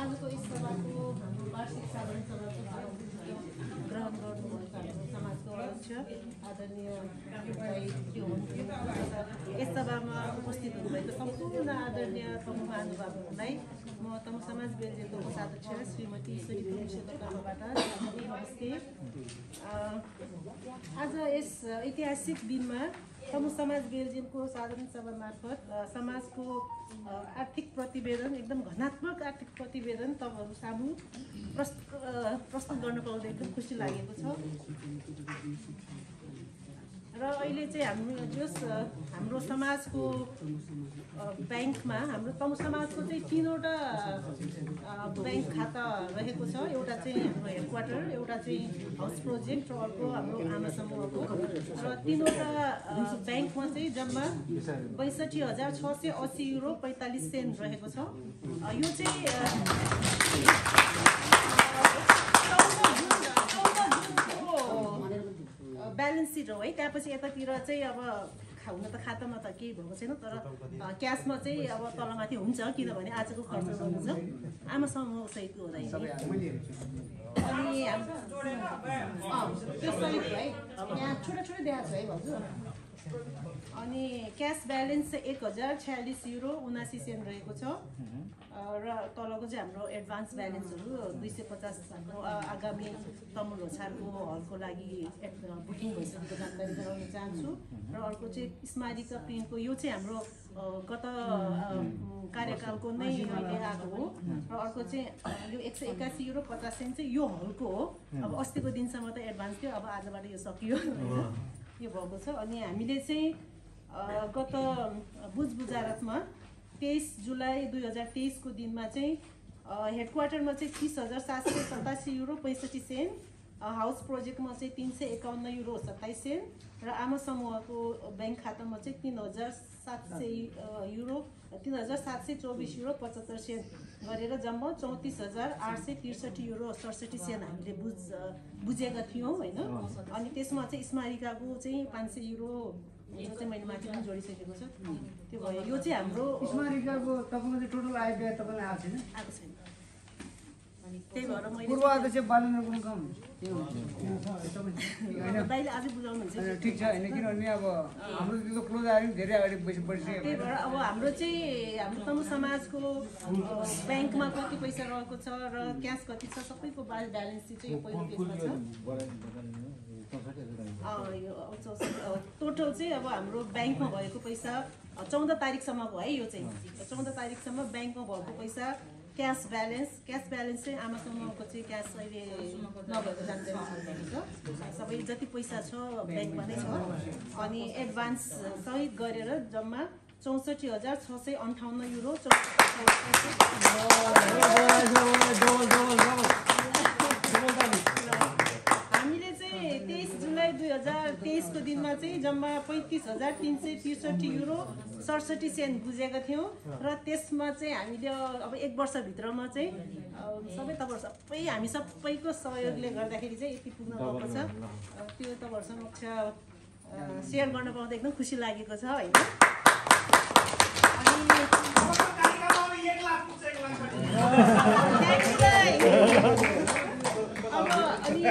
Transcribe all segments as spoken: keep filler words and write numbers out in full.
आजको यस सभाको हाम्रो वार्षिक साधारण सभाको ग्रहण गर्नुभएको हाम्रो समाजको अध्यक्ष आदरणीय भाइ त्यो हुनुहुन्थ्यो। यस सभामा उपस्थित हुनुभएको सम्पूर्ण आदरणीय तमु महानुभावहरूलाई म तमु समाज बेल्जियमको कोषाध्यक्ष श्रीमती ईश्वरी पुरुषको तर्फबाट नमस्ते। आज यस ऐतिहासिक दिनमा तमु समाज बेल्जियमको साधारण सभा मार्फत समाजको आर्थिक प्रतिवेदन एकदम घनात्मक आर्थिक प्रतिवेदन तपाईँहरू सामु प्रस्तुत प्रस्तुत गर्न पाउँदा एकदम खुसी लागेको छ। र अहिले चाहिँ हाम्रो जस हाम्रो समाजको ब्याङ्कमा हाम्रो तमु समाजको चाहिँ तीनवटा ब्याङ्क खाता रहेको छ। एउटा चाहिँ हाम्रो हेडक्वार्टर, एउटा चाहिँ हाउस प्रोजेक्ट र अर्को हाम्रो आमा समूहको। र तीनवटा ब्याङ्कमा चाहिँ जम्मा पैँसठी हजार छ सय अस्सी युरो पैँतालिस सेन्ट रहेको छ। यो चाहिँ ब्यालेन्स सिट हो है। त्यहाँपछि यतातिर चाहिँ अब हुन त खातामा त केही भएको छैन, तर क्यासमा चाहिँ अब तलमाथि हुन्छ, किनभने आजको खर्च गर्नु छ आमा समूह सहितको हुँदैन। अनि त्यो सहित है यहाँ छोटा छोटा देखाएको छ है भाउजू। अनि क्यास ब्यालेन्स चाहिँ एक हजार छ्यालिस युरो उनासी सेन्ट रहेको छ। र तलको चाहिँ हाम्रो एडभान्स ब्यालेन्सहरू दुई सय पचास हाम्रो आगामी तमु लोछारको हलको लागि बुकिङ भइसकेको जानकारी गराउन चाहन्छु। र अर्को चाहिँ स्मारिका प्रिन्टको यो चाहिँ हाम्रो गत कार्यकालको नै अहिले आएको हो। र अर्को चाहिँ यो एक सय एकासी युरो पचास सेन्ट चाहिँ यो हलको हो। अब अस्तिको दिनसम्म त एडभान्स थियो, अब आजबाट यो सकियो यो भएको छ। अनि हामीले चाहिँ गत बुझ बुझारतमा तेइस जुलाई दुई हजार तेइसको दिनमा चाहिँ हेडक्वार्टरमा चाहिँ तिस हजार सात सय सतासी युरो पैँसठी सेन्ट, हाउस प्रोजेक्टमा चाहिँ तिन सय एकाउन्न युरो सत्ताइस सेन्ट र आमा समूहको ब्याङ्क खातामा चाहिँ तिन हजार सात सय युरो तिन हजार सात सय चौबिस युरो पचहत्तर सेन्ट गरेर जम्मा चौतिस हजार आठ सय त्रिसठी युरो सडसठी सेन्ट हामीले बुझ बुझेका थियौँ होइन। अनि त्यसमा चाहिँ स्मारिकाको चाहिँ पाँच सय युरो जो चाहिँ मैले माथि पनि जोडिसकेको छ त्यो भयो। यो चाहिँ हाम्रो स्मारिकाको तपाईँको चाहिँ टोटल आय व्यय तपाईँलाई आएको छैन आएको छैन। त्यही भएर मैले पूर्व अध्यक्ष बालेन्द्र गुरुङ दाइले आजै बुझाउनुहुन्छ ठिक छ होइन, किनभने अब हाम्रो त्यो क्लोज आयो नि धेरै अगाडि बढिसक्यो। त्यही भएर अब हाम्रो चाहिँ हाम्रो तमु समाजको ब्याङ्कमा कति पैसा रहेको छ र क्यास कति छ सबैको ब्यालेन्स चाहिँ यो पहिलो पेजमा छ। टोटल चाहिँ अब हाम्रो ब्याङ्कमा भएको पैसा चौध तारिकसम्मको है। यो चाहिँ चौध तारिकसम्म ब्याङ्कमा भएको पैसा क्यास ब्यालेन्स क्यास ब्यालेन्स चाहिँ आमा समूहको चाहिँ क्यास अहिले नभएको जानकारी छ। सबै जति पैसा छ ब्याङ्कमा नै छ। अनि एडभान्स सहित गरेर जम्मा चौसठी हजार छ सय अन्ठाउन्न युरो हामीले चाहिँ तेइस जुलाई दुई हजार तेइसको दिनमा चाहिँ जम्मा पैँतिस हजार तिन सय त्रिसठी युरो सडसठी सेन्ट बुझेका थियौँ। र त्यसमा चाहिँ हामीले अब एक वर्षभित्रमा चाहिँ सबै तपाईँहरू सबै हामी सबैको सहयोगले गर्दाखेरि चाहिँ यति पुग्न गएको छ। त्यो तपाईँहरू समक्ष सेयर गर्न पाउँदा एकदम खुसी लागेको छ होइन। अनि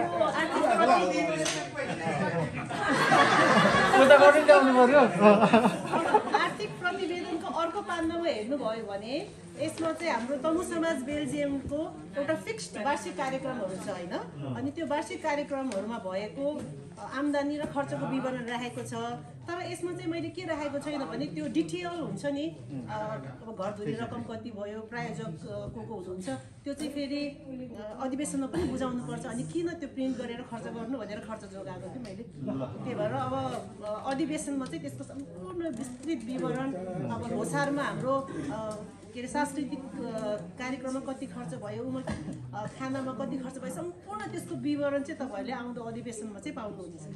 आर्थिक प्रतिवेदनको अर्को पान्नामा हेर्नुभयो भने यसमा चाहिँ हाम्रो तमु समाज बेल्जियमको एउटा फिक्स्ड वार्षिक कार्यक्रमहरू छ होइन। अनि त्यो वार्षिक कार्यक्रमहरूमा भएको आम्दानी र खर्चको विवरण राखेको छ। तर यसमा चाहिँ मैले के राखेको छैन भने त्यो डिटेल हुन्छ नि, अब घरधुरी रकम कति भयो, प्रायोजक को को हुन्छ, त्यो चाहिँ फेरि अधिवेशनमा पनि बुझाउनुपर्छ। अनि किन त्यो प्रिन्ट गरेर खर्च गर्नु भनेर खर्च जोगाएको थिएँ मैले। त्यही भएर अब अधिवेशनमा चाहिँ त्यसको सम्पूर्ण विस्तृत विवरण, अब लोछारमा हाम्रो के अरे सांस्कृतिक कार्यक्रममा कति खर्च भयो, उमा खानामा कति खर्च भयो, सम्पूर्ण त्यसको विवरण चाहिँ तपाईँहरूले आउँदो अधिवेशनमा चाहिँ पाउनुहुनेछ।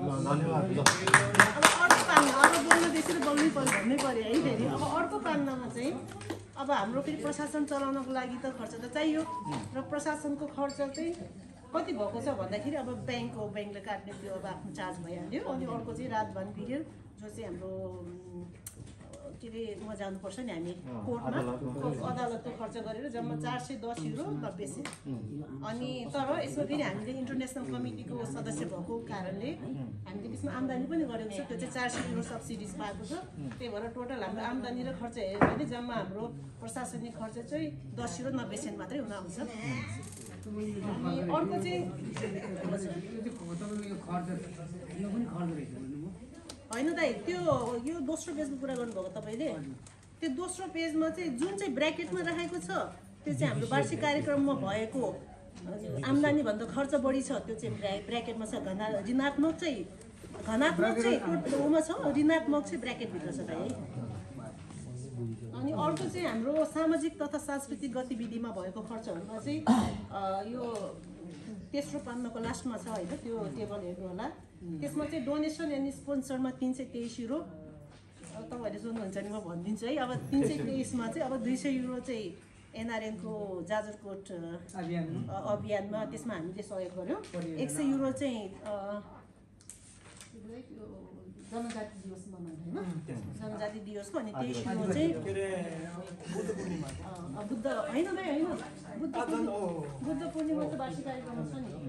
अब अर्को पान्ना अब बोल्नु बेसी त बोल्नै पर्यो भन्नै पर्यो है फेरि। अब अर्को पान्नामा चाहिँ अब हाम्रो फेरि प्रशासन चलाउनको लागि त खर्च त चाहियो र प्रशासनको खर्च चाहिँ कति भएको छ भन्दाखेरि अब ब्याङ्क हो, ब्याङ्कले काट्ने त्यो अब आफ्नो चार्ज भइहाल्यो। अनि अर्को चाहिँ राजभान पिरियड जो चाहिँ हाम्रो के के अरे म जानुपर्छ नि हामी कोर्टमा अदालतको खर्च गरेर जम्मा चार सय दस युरो नब्बे सेन्ट। अनि तर यसमा फेरि हामीले इन्टरनेसनल कमिटीको सदस्य भएको कारणले हामीले त्यसमा आम्दानी पनि गरेको छ, त्यो चाहिँ चार सय युरो सब्सिडिज पाएको छ। त्यही भएर टोटल हाम्रो आम्दानी र खर्च हेऱ्यो भने जम्मा हाम्रो प्रशासनिक खर्च चाहिँ दस युरो नब्बे सेन्ट मात्रै हुन आउँछ। अनि अर्को चाहिँ होइन दाइ, त्यो यो दोस्रो पेजको कुरा गर्नुभएको तपाईँले, त्यो दोस्रो पेजमा चाहिँ जुन चाहिँ ब्र्याकेटमा राखेको छ त्यो चाहिँ हाम्रो वार्षिक कार्यक्रममा भएको आम्दानी भन्दा खर्च बढी छ, त्यो चाहिँ ब्रा ब्र्याकेटमा छ। घना ऋणात्मक चाहिँ घनात्मक चाहिँ टोटलमा छ, ऋणात्मक चाहिँ ब्र्याकेटभित्र छ दाइ है। अनि अर्को चाहिँ हाम्रो सामाजिक तथा सांस्कृतिक गतिविधिमा भएको खर्चहरूमा चाहिँ यो तेस्रो पान्नको लास्टमा छ होइन, त्यो टेबल हेर्नु होला। त्यसमा चाहिँ डोनेसन एन्ड स्पोन्सरमा तिन सय तेइस युरो तपाईँहरूले सोध्नुहुन्छ नि म भनिदिन्छु है। अब तिन सय तेइसमा चाहिँ अब दुई सय युरो चाहिँ एनआरएनको जाजरकोट अभियानमा त्यसमा हामीले सहयोग गऱ्यौँ। एक सय युरो चाहिँ जनजाति दिवस मनाउँछ होइन, जनजाति दिवसको। अनि तेइस युरो चाहिँ बुद्ध होइन दाइ होइन, बुद्ध बुद्ध पूर्णिमा त वार्षिक कार्यक्रम छ नि।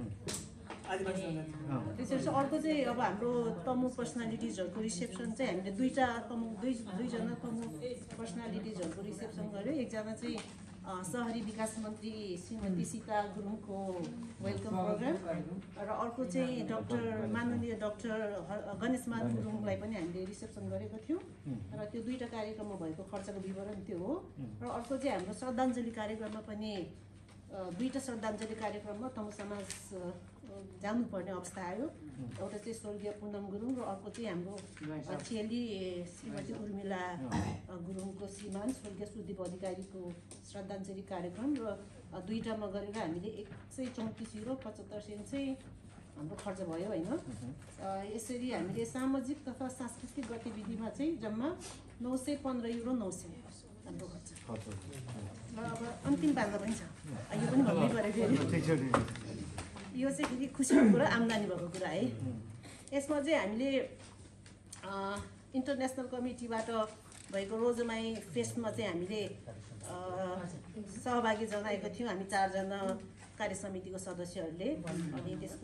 त्यसरी चाहिँ अर्को चाहिँ अब हाम्रो तमु पर्सनालिटिजहरूको रिसेप्सन चाहिँ हामीले दुईवटा तमु दुई दुईजना तमु पर्सनालिटिजहरूको रिसेप्सन गऱ्यो। एकजना चाहिँ सहरी विकास मन्त्री श्रीमती सीता गुरुङको वेलकम प्रोग्राम र अर्को चाहिँ डाक्टर माननीय डाक्टर गणेशमान गुरुङलाई पनि हामीले रिसेप्सन गरेको थियौँ। र त्यो दुईवटा कार्यक्रममा भएको खर्चको विवरण त्यो हो। र अर्को चाहिँ हाम्रो श्रद्धाञ्जली कार्यक्रममा पनि दुईवटा श्रद्धाञ्जली कार्यक्रममा तमु समाज जानुपर्ने अवस्था आयो। एउटा चाहिँ स्वर्गीय पुनम गुरुङ र अर्को चाहिँ हाम्रो चेली श्रीमती उर्मिला गुरुङको श्रीमान स्वर्गीय सुदीप अधिकारीको श्रद्धाञ्जली कार्यक्रम। र दुईवटामा गरेर हामीले एक सय चौतिस युरो पचहत्तर सेन्ट चाहिँ हाम्रो खर्च भयो होइन। यसरी हामीले सामाजिक तथा सांस्कृतिक गतिविधिमा चाहिँ जम्मा नौ सय पन्ध्र युरो नौ सय हाम्रो खर्च। र अब अन्तिम पाल्दा पनि छ, यो पनि भन्नै पऱ्यो फेरि। यो चाहिँ फेरि खुसीको कुरा, आम्दानी भएको कुरा है। यसमा चाहिँ हामीले इन्टरनेसनल कमिटीबाट भएको रोजमाई फेस्टमा चाहिँ हामीले सहभागी जनाएको थियौँ हामी चारजना कार्य समितिको सदस्यहरूले। अनि त्यसको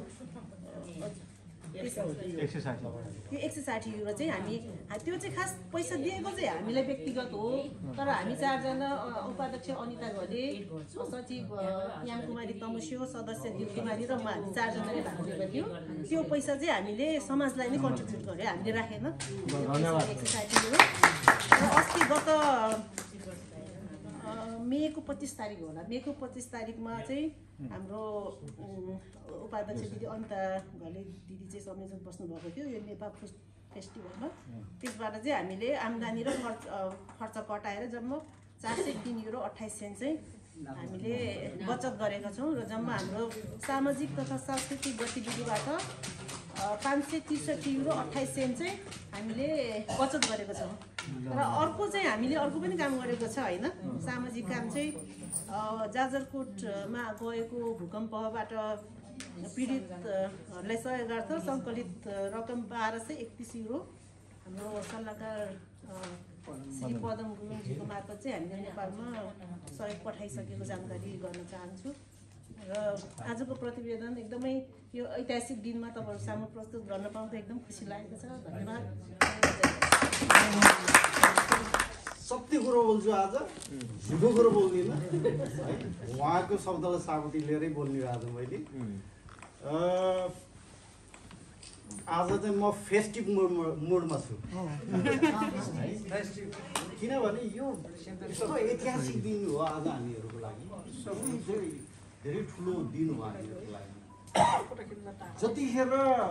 यो एक सय साठी युरो चाहिँ हामी त्यो चाहिँ खास पैसा दिएको चाहिँ हामीलाई व्यक्तिगत हो। तर हामी चारजना उपाध्यक्ष अनिता घले, सचिव यामकुमारी तमुस्यो, सदस्य दिउकुमारी र म हामी चारजनाले भाग लिएको थियौँ। त्यो पैसा चाहिँ हामीले समाजलाई नै कन्ट्रिब्युट गर्यो, हामीले राखेन एक सय साठी युरो। र अस्ति गत मेको पच्चिस तारिक होला, मेको पच्चिस तारिकमा चाहिँ हाम्रो उपाध्यक्ष दिदी अनिता घले दिदी चाहिँ संयोजक बस्नुभएको थियो यो नेपाल फुड फेस्टिभलमा। त्यसबाट चाहिँ हामीले आम्दानी र खर्च खर्च कटाएर जम्मा चार सय तिन युरो अठाइस सेन्ट चाहिँ हामीले बचत गरेका छौँ। र जम्मा हाम्रो सामाजिक तथा सांस्कृतिक गतिविधिबाट पाँच सय त्रिसठी युरो अठाइस सेन्ट चाहिँ हामीले बचत गरेको छौँ। र अर्को चाहिँ हामीले अर्को पनि काम गरेको छ होइन, सामाजिक काम चाहिँ जाजरकोटमा गएको भूकम्पबाट पीडितहरूलाई सहयोगार्थ सङ्कलित रकम बाह्र सय एकतिस युरो हाम्रो सल्लाहकार श्री पदम गुरुङजीको मार्फत चाहिँ हामीले नेपालमा सहयोग पठाइसकेको जानकारी गर्न चाहन्छु। र आजको प्रतिवेदन एकदमै यो ऐतिहासिक दिनमा तपाईँहरू सामु प्रस्तुत गर्न पाउँदा एकदम खुसी लागेको छ। धन्यवाद। सत्य कुरो बोल्छु आज, झुटो कुरो बोल्दिनँ है। उहाँको शब्दलाई साबुती लिएरै बोल्ने आज मैले। आज चाहिँ म फेस्टिभ मुडमा मुडमा छु, किनभने यो यस्तो ऐतिहासिक दिन हो आज हामीहरूको लागि, धेरै धेरै ठुलो दिन हो हामीहरूको लागि। जतिखेर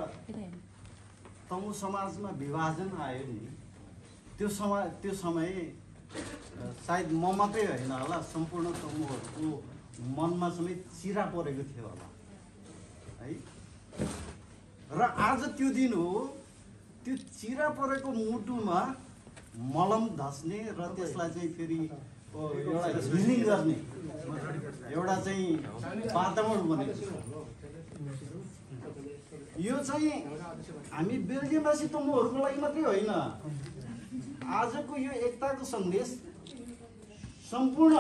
तमु समाजमा विभाजन आयो नि त्यो समय त्यो समय सायद म मात्रै होइन होला, सम्पूर्ण तमुहरूको मनमा समेत चिरा परेको थियो होला है। र आज त्यो दिन हो, त्यो चिरा परेको मुटुमा मलम धस्ने र त्यसलाई चाहिँ फेरि एउटा हिलिङ गर्ने एउटा चाहिँ वातावरण बनेको छ। यो चाहिँ हामी बेल्जियमवासी तमुहरूको लागि मात्रै होइन, आजको यो एकताको सन्देश सम्पूर्ण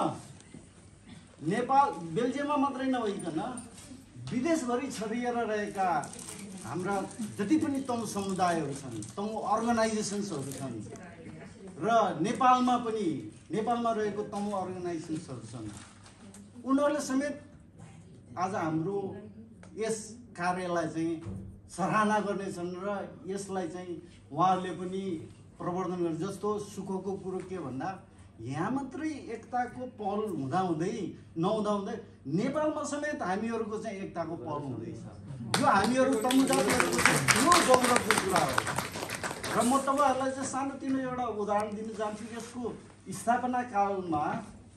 नेपाल बेल्जियममा मात्रै नभइकन विदेशभरि छरिएर रहेका हाम्रा जति पनि तमु समुदायहरू छन्, तमु अर्गनाइजेसन्सहरू छन् र नेपालमा पनि नेपालमा रहेको तमु अर्गनाइजेसन्सहरू छन्, उनीहरूले समेत आज हाम्रो यस कार्यलाई चाहिँ सराहना गर्नेछन् र यसलाई चाहिँ उहाँहरूले पनि प्रवर्धन गर्ने। जस्तो सुखको कुरो के भन्दा यहाँ मात्रै एकताको पहल हुँदाहुँदै नहुँदाहुँदै नेपालमा समेत हामीहरूको चाहिँ एकताको पहल हुँदैछ। यो हामीहरू तमु जातिहरूको चाहिँ ठुलो गौरवको कुरा हो र म तपाईँहरूलाई चाहिँ सानोतिनो एउटा उदाहरण दिन चाहन्छु। यसको स्थापना कालमा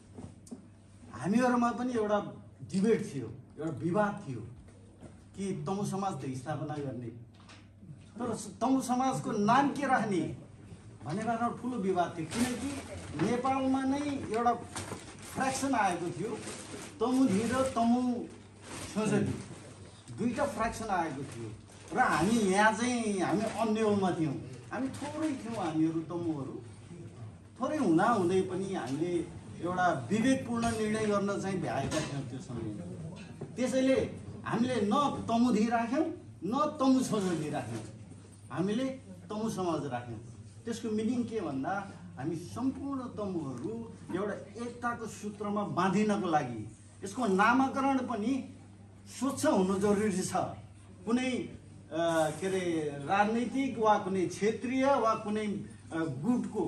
हामीहरूमा पनि एउटा डिबेट थियो, एउटा विवाद थियो कि तमु समाज त स्थापना गर्ने, तर तमु समाजको नाम के राख्ने भनेर ठुलो विवाद थियो। किनकि नेपालमा नै एउटा फ्र्याक्सन आएको थियो, तमुधी र तमु छोजली दुईटा फ्र्याक्सन आएको थियो र हामी यहाँ चाहिँ हामी अन्यलमा थियौँ, हामी थोरै थियौँ, हामीहरू तमुहरू थोरै हुँदा हुँदै पनि हामीले एउटा विवेकपूर्ण निर्णय गर्न चाहिँ भ्याएका थियौँ त्यो समयमा। त्यसैले हामीले न तमुधी राख्यौँ न तमु छोजली राख्यौँ, हामीले तमु समाज राख्यौँ। त्यसको मिनिङ के भन्दा हामी सम्पूर्ण तमुहरू एउटा एकताको सूत्रमा बाँधिनको लागि यसको नामाकरण पनि स्वच्छ हुनु जरुरी छ। कुनै के अरे राजनीतिक वा कुनै क्षेत्रीय वा कुनै गुटको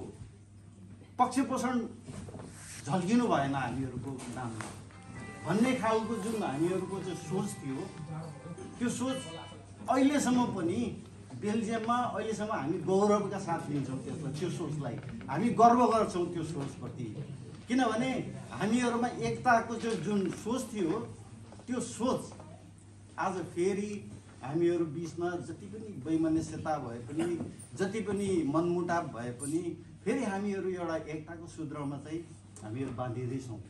पक्षपोषण झल्किनु भएन हामीहरूको नाममा भन्ने खालको जुन हामीहरूको चाहिँ सोच थियो, त्यो सोच अहिलेसम्म पनि बेल्जियममा अहिलेसम्म हामी गौरवका साथ लिन्छौँ त्यसलाई, त्यो सोचलाई हामी गर्व गर्छौँ त्यो सोचप्रति। किनभने हामीहरूमा एकताको चाहिँ जुन सोच थियो त्यो सोच आज फेरि हामीहरू बिचमा जति पनि वैमनस्यता भए पनि जति पनि मनमुटाव भए पनि फेरि हामीहरू एउटा एकताको सूत्रमा चाहिँ हामीहरू बाँधिँदैछौँ।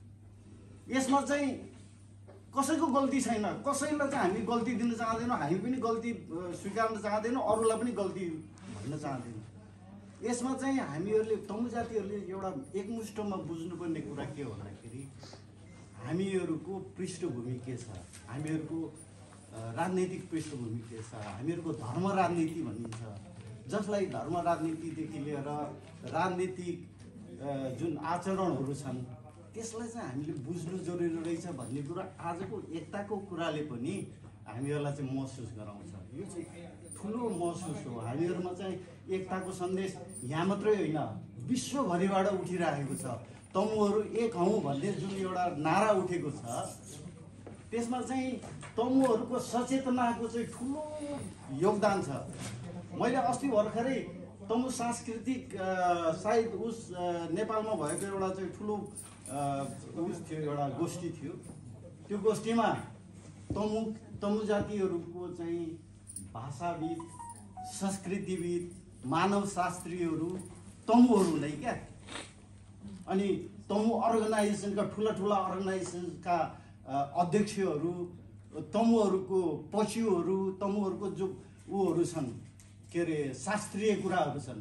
यसमा चाहिँ कसैको गल्ती छैन, कसैलाई चाहिँ हामी गल्ती दिन चाहँदैनौँ, हामी पनि गल्ती स्वीकार्न चाहँदैनौँ, अरूलाई पनि गल्ती भन्न चाहँदैनौँ। यसमा चाहिँ हामीहरूले तमु जातिहरूले एउटा एकमुष्टमा बुझ्नुपर्ने कुरा के हो भन्दाखेरि हामीहरूको पृष्ठभूमि के छ, हामीहरूको राजनैतिक पृष्ठभूमि के छ, हामीहरूको धर्म राजनीति भनिन्छ, जसलाई धर्म राजनीतिदेखि लिएर राजनीतिक जुन आचरणहरू छन् त्यसलाई चाहिँ हामीले बुझ्नु जरुरी रहेछ भन्ने कुरा आजको एकताको कुराले पनि हामीहरूलाई चाहिँ महसुस गराउँछ। यो चाहिँ ठुलो महसुस हो। हामीहरूमा चाहिँ एकताको सन्देश यहाँ मात्रै होइन विश्वभरिबाट उठिरहेको छ। तमुहरू एक हौँ भन्ने जुन एउटा नारा उठेको छ त्यसमा चाहिँ तमुहरूको सचेतनाको चाहिँ ठुलो योगदान छ। मैले अस्ति भर्खरै तमु सांस्कृतिक सायद उस नेपालमा भएको एउटा चाहिँ ठुलो उस थियो, एउटा गोष्ठी थियो। त्यो गोष्ठीमा तमु तमु जातिहरूको चाहिँ भाषाविद, संस्कृतिविद, मानवशास्त्रीहरू तमुहरू नै क्या। अनि तमु अर्गनाइजेसनका ठुला ठुला अर्गनाइजेसनका अध्यक्षहरू, तमुहरूको पछिहरू, तमुहरूको जो ऊहरू छन् के अरे शास्त्रीय कुराहरू छन्,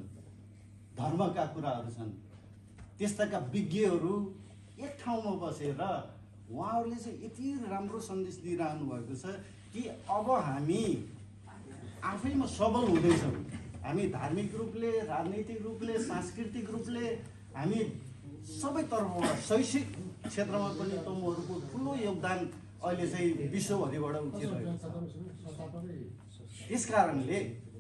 धर्मका कुराहरू छन्, त्यस्ताका विज्ञहरू एक ठाउँमा बसेर उहाँहरूले चाहिँ यति राम्रो सन्देश दिइरहनु भएको छ कि अब हामी आफैमा सबल हुँदैछौँ। हामी धार्मिक रूपले, राजनैतिक रूपले, सांस्कृतिक रूपले, हामी सबै तर्फबाट शैक्षिक क्षेत्रमा पनि तमुहरूको ठुलो योगदान अहिले चाहिँ विश्वभरिबाट उठिरहेको छ। त्यस कारणले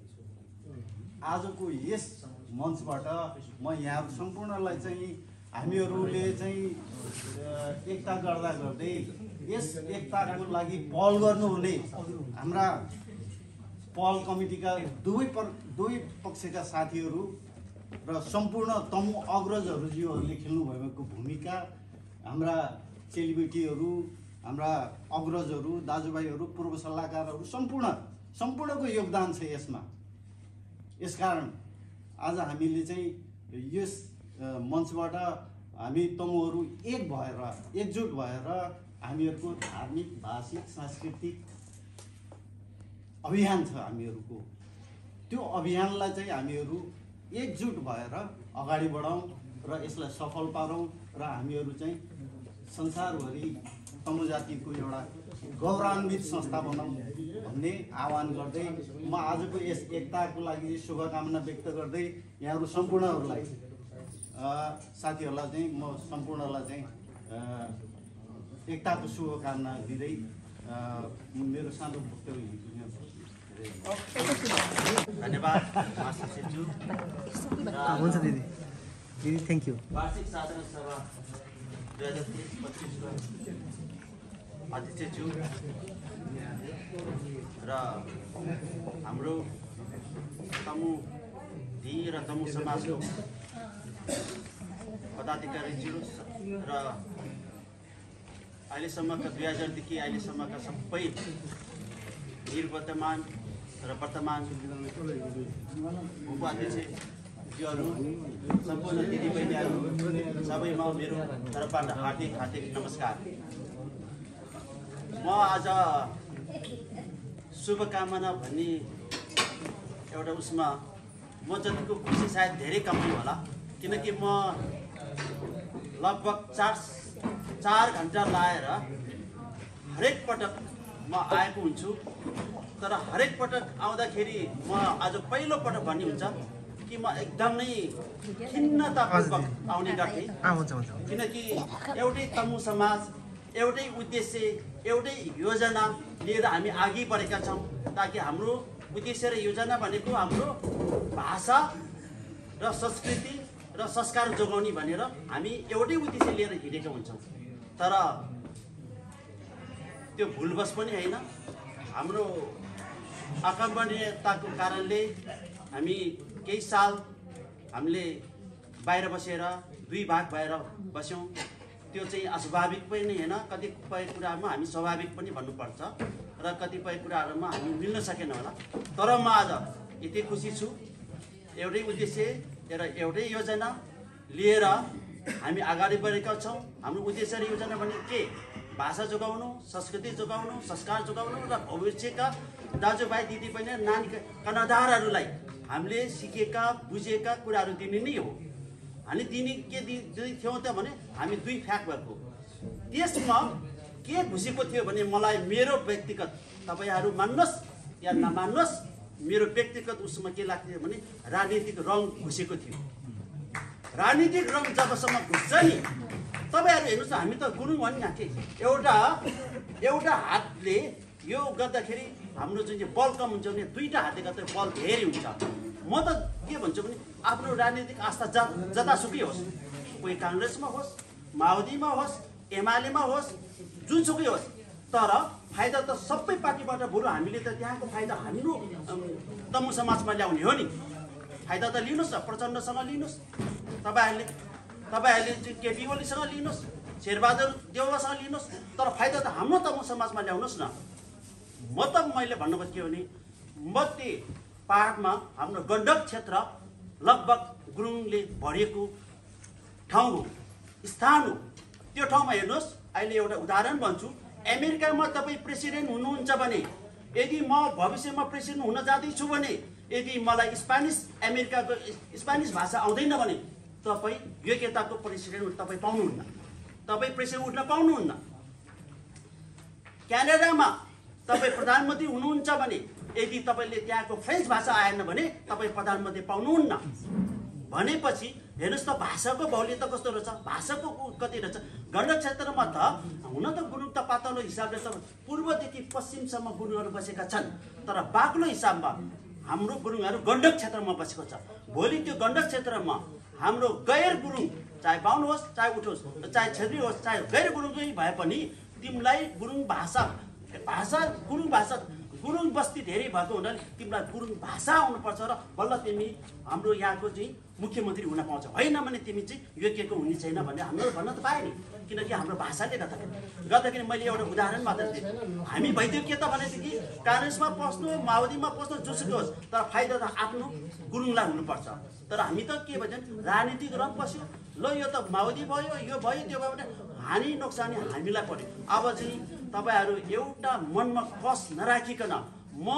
आजको यस मञ्चबाट म यहाँ सम्पूर्णलाई चाहिँ हामीहरूले चाहिँ एकता गर्दा गर्दै यस एकताको लागि पहल गर्नुहुने हाम्रा पहल कमिटीका दुवै पर दुवै पक्षका साथीहरू र सम्पूर्ण तमु अग्रजहरूज्यूहरूले खेल्नुभएको भूमिका, हाम्रा चेलीबेटीहरू, हाम्रा अग्रजहरू, दाजुभाइहरू, पूर्व सल्लाहकारहरू सम्पूर्ण सम्पूर्णको योगदान छ यसमा। यसकारण आज हामीले चाहिँ यस मञ्चबाट हामी तमुहरू एक भएर एकजुट भएर हामीहरूको धार्मिक, भाषिक, सांस्कृतिक अभियान छ हामीहरूको, त्यो अभियानलाई चाहिँ हामीहरू एकजुट भएर अगाडि बढाउँ र यसलाई सफल पारौँ र हामीहरू चाहिँ संसारभरि तमु जातिको एउटा गौरवान्वित संस्था बनाऊँ भन्ने आह्वान गर्दै म आजको यस एकताको लागि शुभकामना व्यक्त गर्दै यहाँहरू सम्पूर्णहरूलाई साथीहरूलाई चाहिँ म सम्पूर्णलाई चाहिँ एकताको शुभकामना दिँदै मेरो सानो वक्तव्य धन्यवाद मास्टर सेज्यू। हुन्छ दिदी दिदी थ्याङ्क यू। वार्षिक साधारण सभा दुई हजार तेइस पच्चिसको अध्यक्षज्यू र हाम्रो तमु धी र तमु समाजको पदाधिकारीज्यू र अहिलेसम्मका दुई हजारदेखि अहिलेसम्मका सबै निर्वर्तमान र वर्तमान उपाध्यक्षज्यूहरू सम्पूर्ण दिदीबहिनीहरू सबैमा मेरो तर्फबाट हार्दिक हार्दिक नमस्कार। म आज शुभकामना भन्ने एउटा उसमा म जतिको खुसी सायद धेरै कमै होला, किनकि म लगभग चार चार घन्टा लाएर हरेक पटक म आएको हुन्छु। तर हरेक पटक आउँदाखेरि म आज पहिलो पटक भन्ने हुन्छ कि म एकदमै खिन्नतापूर्वक आउने गर्थेँ, किनकि एउटै तमु समाज, एउटै उद्देश्य, एउटै योजना लिएर हामी अघि बढेका छौँ, ताकि हाम्रो उद्देश्य र योजना भनेको हाम्रो भाषा र संस्कृति र संस्कार जोगाउने भनेर हामी एउटै उद्देश्य लिएर हिँडेका हुन्छौँ। तर त्यो भुलवश पनि होइन, हाम्रो अकम्पनीयताको कारणले हामी केही साल हामीले बाहिर बसेर दुई भाग भएर बस्यौँ। त्यो चाहिँ अस्वाभाविक पनि होइन, कतिपय कुरामा हामी स्वाभाविक पनि भन्नुपर्छ र कतिपय कुराहरूमा हामी मिल्न सकेन होला। तर म आज यति खुसी छु, एउटै उद्देश्य र एउटै योजना लिएर हामी अगाडि बढेका छौँ। हाम्रो उद्देश्य र योजना भने के? भाषा जोगाउनु, संस्कृति जोगाउनु, संस्कार जोगाउनु र भविष्यका दाजुभाइ दिदीबहिनी नानी कर्णधारहरूलाई हामीले सिकेका बुझेका कुराहरू दिने नै हो। हामी दिने के दिँदै थियौँ त भने हामी दुई फ्याक भएको। त्यसमा के घुसेको थियो भने मलाई मेरो व्यक्तिगत, तपाईँहरू मान्नुहोस् या नमान्नुहोस्, मेरो व्यक्तिगत उसमा के लाग्थ्यो भने राजनीतिक रङ घुसेको थियो। राजनीतिक रङ जबसम्म घुस्छ नि, तपाईँहरू हेर्नुहोस्, हामी त गुरुङ हो नि यहाँ के एउटा एउटा हातले यो गर्दाखेरि हाम्रो जुन चाहिँ बल कम हुन्छ भने दुईवटा हातले गर्दा बल धेरै हुन्छ। म त के भन्छु भने आफ्नो राजनीतिक आस्था ज जतासुकै होस्, कोही काङ्ग्रेसमा होस्, माओवादीमा होस्, एमालेमा होस्, जुनसुकै होस्, तर फाइदा त सबै पार्टीबाट बरु हामीले त त्यहाँको फाइदा हाम्रो तमु समाजमा ल्याउने हो नि। फाइदा त लिनुहोस् न, प्रचण्डसँग लिनुहोस्, तपाईँहरूले तपाईँहरूले चाहिँ केपी ओलीसँग लिनुहोस्, शेरबहादुर देउवासँग लिनुहोस्, तर फाइदा त हाम्रो तमु समाजमा ल्याउनुहोस् न। म त मैले भन्नु खोजेको के हो भने मध्य पहाडमा हाम्रो गण्डक क्षेत्र लगभग गुरुङले भरिएको ठाउँ हो, स्थान हो। त्यो ठाउँमा हेर्नुहोस्, अहिले एउटा उदाहरण भन्छु, अमेरिकामा तपाईँ प्रेसिडेन्ट हुनुहुन्छ भने, यदि म भविष्यमा प्रेसिडेन्ट हुन जाँदैछु भने, यदि मलाई स्पेनिस अमेरिकाको स्पेनिस भाषा आउँदैन भने तपाईँ योग्यताको प्रेसिडेन्ट तपाईँ पाउनुहुन्न, तपाईँ प्रेसिडेन्ट उठ्न पाउनुहुन्न। क्यानाडामा तपाईँ प्रधानमन्त्री हुनुहुन्छ भने, यदि तपाईँले त्यहाँको फ्रेन्च भाषा आएन भने तपाईँ प्रधानमन्त्री पाउनुहुन्न। भनेपछि हेर्नुहोस् त भाषाको बाहुल्यता कस्तो रहेछ, भाषाको कति रहेछ। गण्डक क्षेत्रमा त हुन त गुरुङ त पातलो हिसाबले त पूर्वदेखि पश्चिमसम्म गुरुङहरू बसेका छन्, तर बाक्लो हिसाबमा हाम्रो गुरुङहरू गण्डक क्षेत्रमा बसेको छ। भोलि त्यो गण्डक क्षेत्रमा हाम्रो गैर गुरुङ, चाहे बाहुन होस्, चाहे उठोस्, चाहे छेत्री होस्, चाहे गैर गुरुङै भए पनि तिमीलाई गुरुङ भाषा भाषा गुरुङ भाषा गुरुङ बस्ती धेरै भएको हुनाले तिमीलाई गुरुङ भाषा आउनुपर्छ र बल्ल तिमी हाम्रो यहाँको चाहिँ मुख्यमन्त्री हुन पाउँछ, होइन भने तिमी चाहिँ योग्यको हुने छैन भन्ने हाम्रो भन्न त पाएँ नि। किनकि हाम्रो भाषाले गर्दाखेरि गर्दाखेरि मैले एउटा उदाहरण मात्र दिएँ। हामी भइदियो के त भनेदेखि काङ्ग्रेसमा पस्नु, माओवादीमा पस्नु, जोसुकै होस्, तर फाइदा त आफ्नो गुरुङलाई हुनुपर्छ। तर हामी त के भन्छ राजनीतिक रङ पस्यो, ल यो त माओवादी भयो, यो भयो, त्यो भयो भने हानि नोक्सानी हामीलाई पर्यो। अब चाहिँ तपाईँहरू एउटा मनमा कस नराखिकन म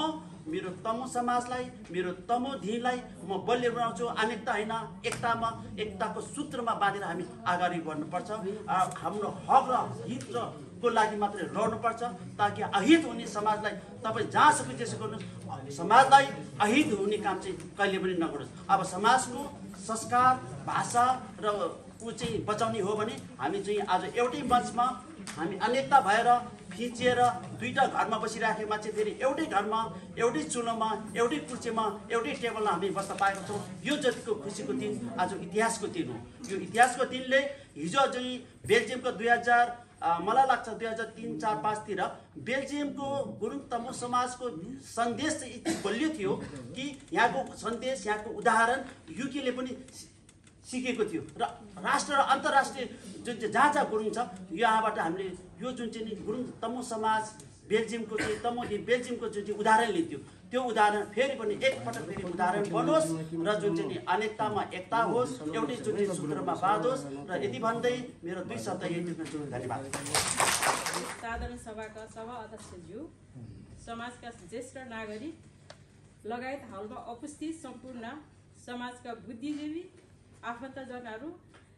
मेरो तमु समाजलाई, मेरो तमु धिनलाई म बलियो बनाउँछु। अनेकता होइन, एकतामा, एकताको सूत्रमा बाँधेर हामी अगाडि बढ्नुपर्छ। हाम्रो हक र हित र को लागि मात्रै लड्नुपर्छ, ताकि अहित हुने समाजलाई तपाईँ जहाँसुकै त्यसो गर्नुहोस्, समाजलाई अहित हुने काम चाहिँ कहिले पनि नगर्नुहोस्। अब समाजको संस्कार, भाषा र ऊ चाहिँ बचाउने हो भने हामी चाहिँ आज एउटै मञ्चमा हामी अनेकता भएर खिचेर दुईवटा घरमा बसिराखेको मान्छे फेरि एउटै घरमा, एउटै चुलोमा, एउटै कुर्सीमा, एउटै टेबलमा हामी बस्न पाएका छौँ। यो जतिको खुसीको दिन आज इतिहासको दिन हो। यो इतिहासको दिनले हिजो चाहिँ बेल्जियमको दुई हजार मलाई लाग्छ दुई हजार तिन चार पाँचतिर बेल्जियमको गुरुङ तमु समाजको सन्देश चाहिँ यति बलियो थियो कि यहाँको सन्देश, यहाँको उदाहरण युकेले पनि सिकेको थियो र राष्ट्र र अन्तर्राष्ट्रिय जुन चाहिँ जहाँ जहाँ गुरुङ छ यहाँबाट हामीले यो जुन चाहिँ गुरुङ तमु समाज बेल्जियमको चाहिँ तमु बेल्जियमको जुन चाहिँ उदाहरण लिन्थ्यो, त्यो उदाहरण फेरि पनि एकपटक फेरि उदाहरण बनोस् र जुन चाहिँ अनेकतामा एकता होस्, एउटै जुन चाहिँ सूत्रमा बाँधोस्। र यति भन्दै मेरो दुई शब्द यही टिप्छु। धन्यवाद। साधारण सभाका सभा अध्यक्षज्यू, समाजका ज्येष्ठ नागरिक लगायत हालमा उपस्थित सम्पूर्ण समाजका बुद्धिजीवी, आफन्तजनहरू,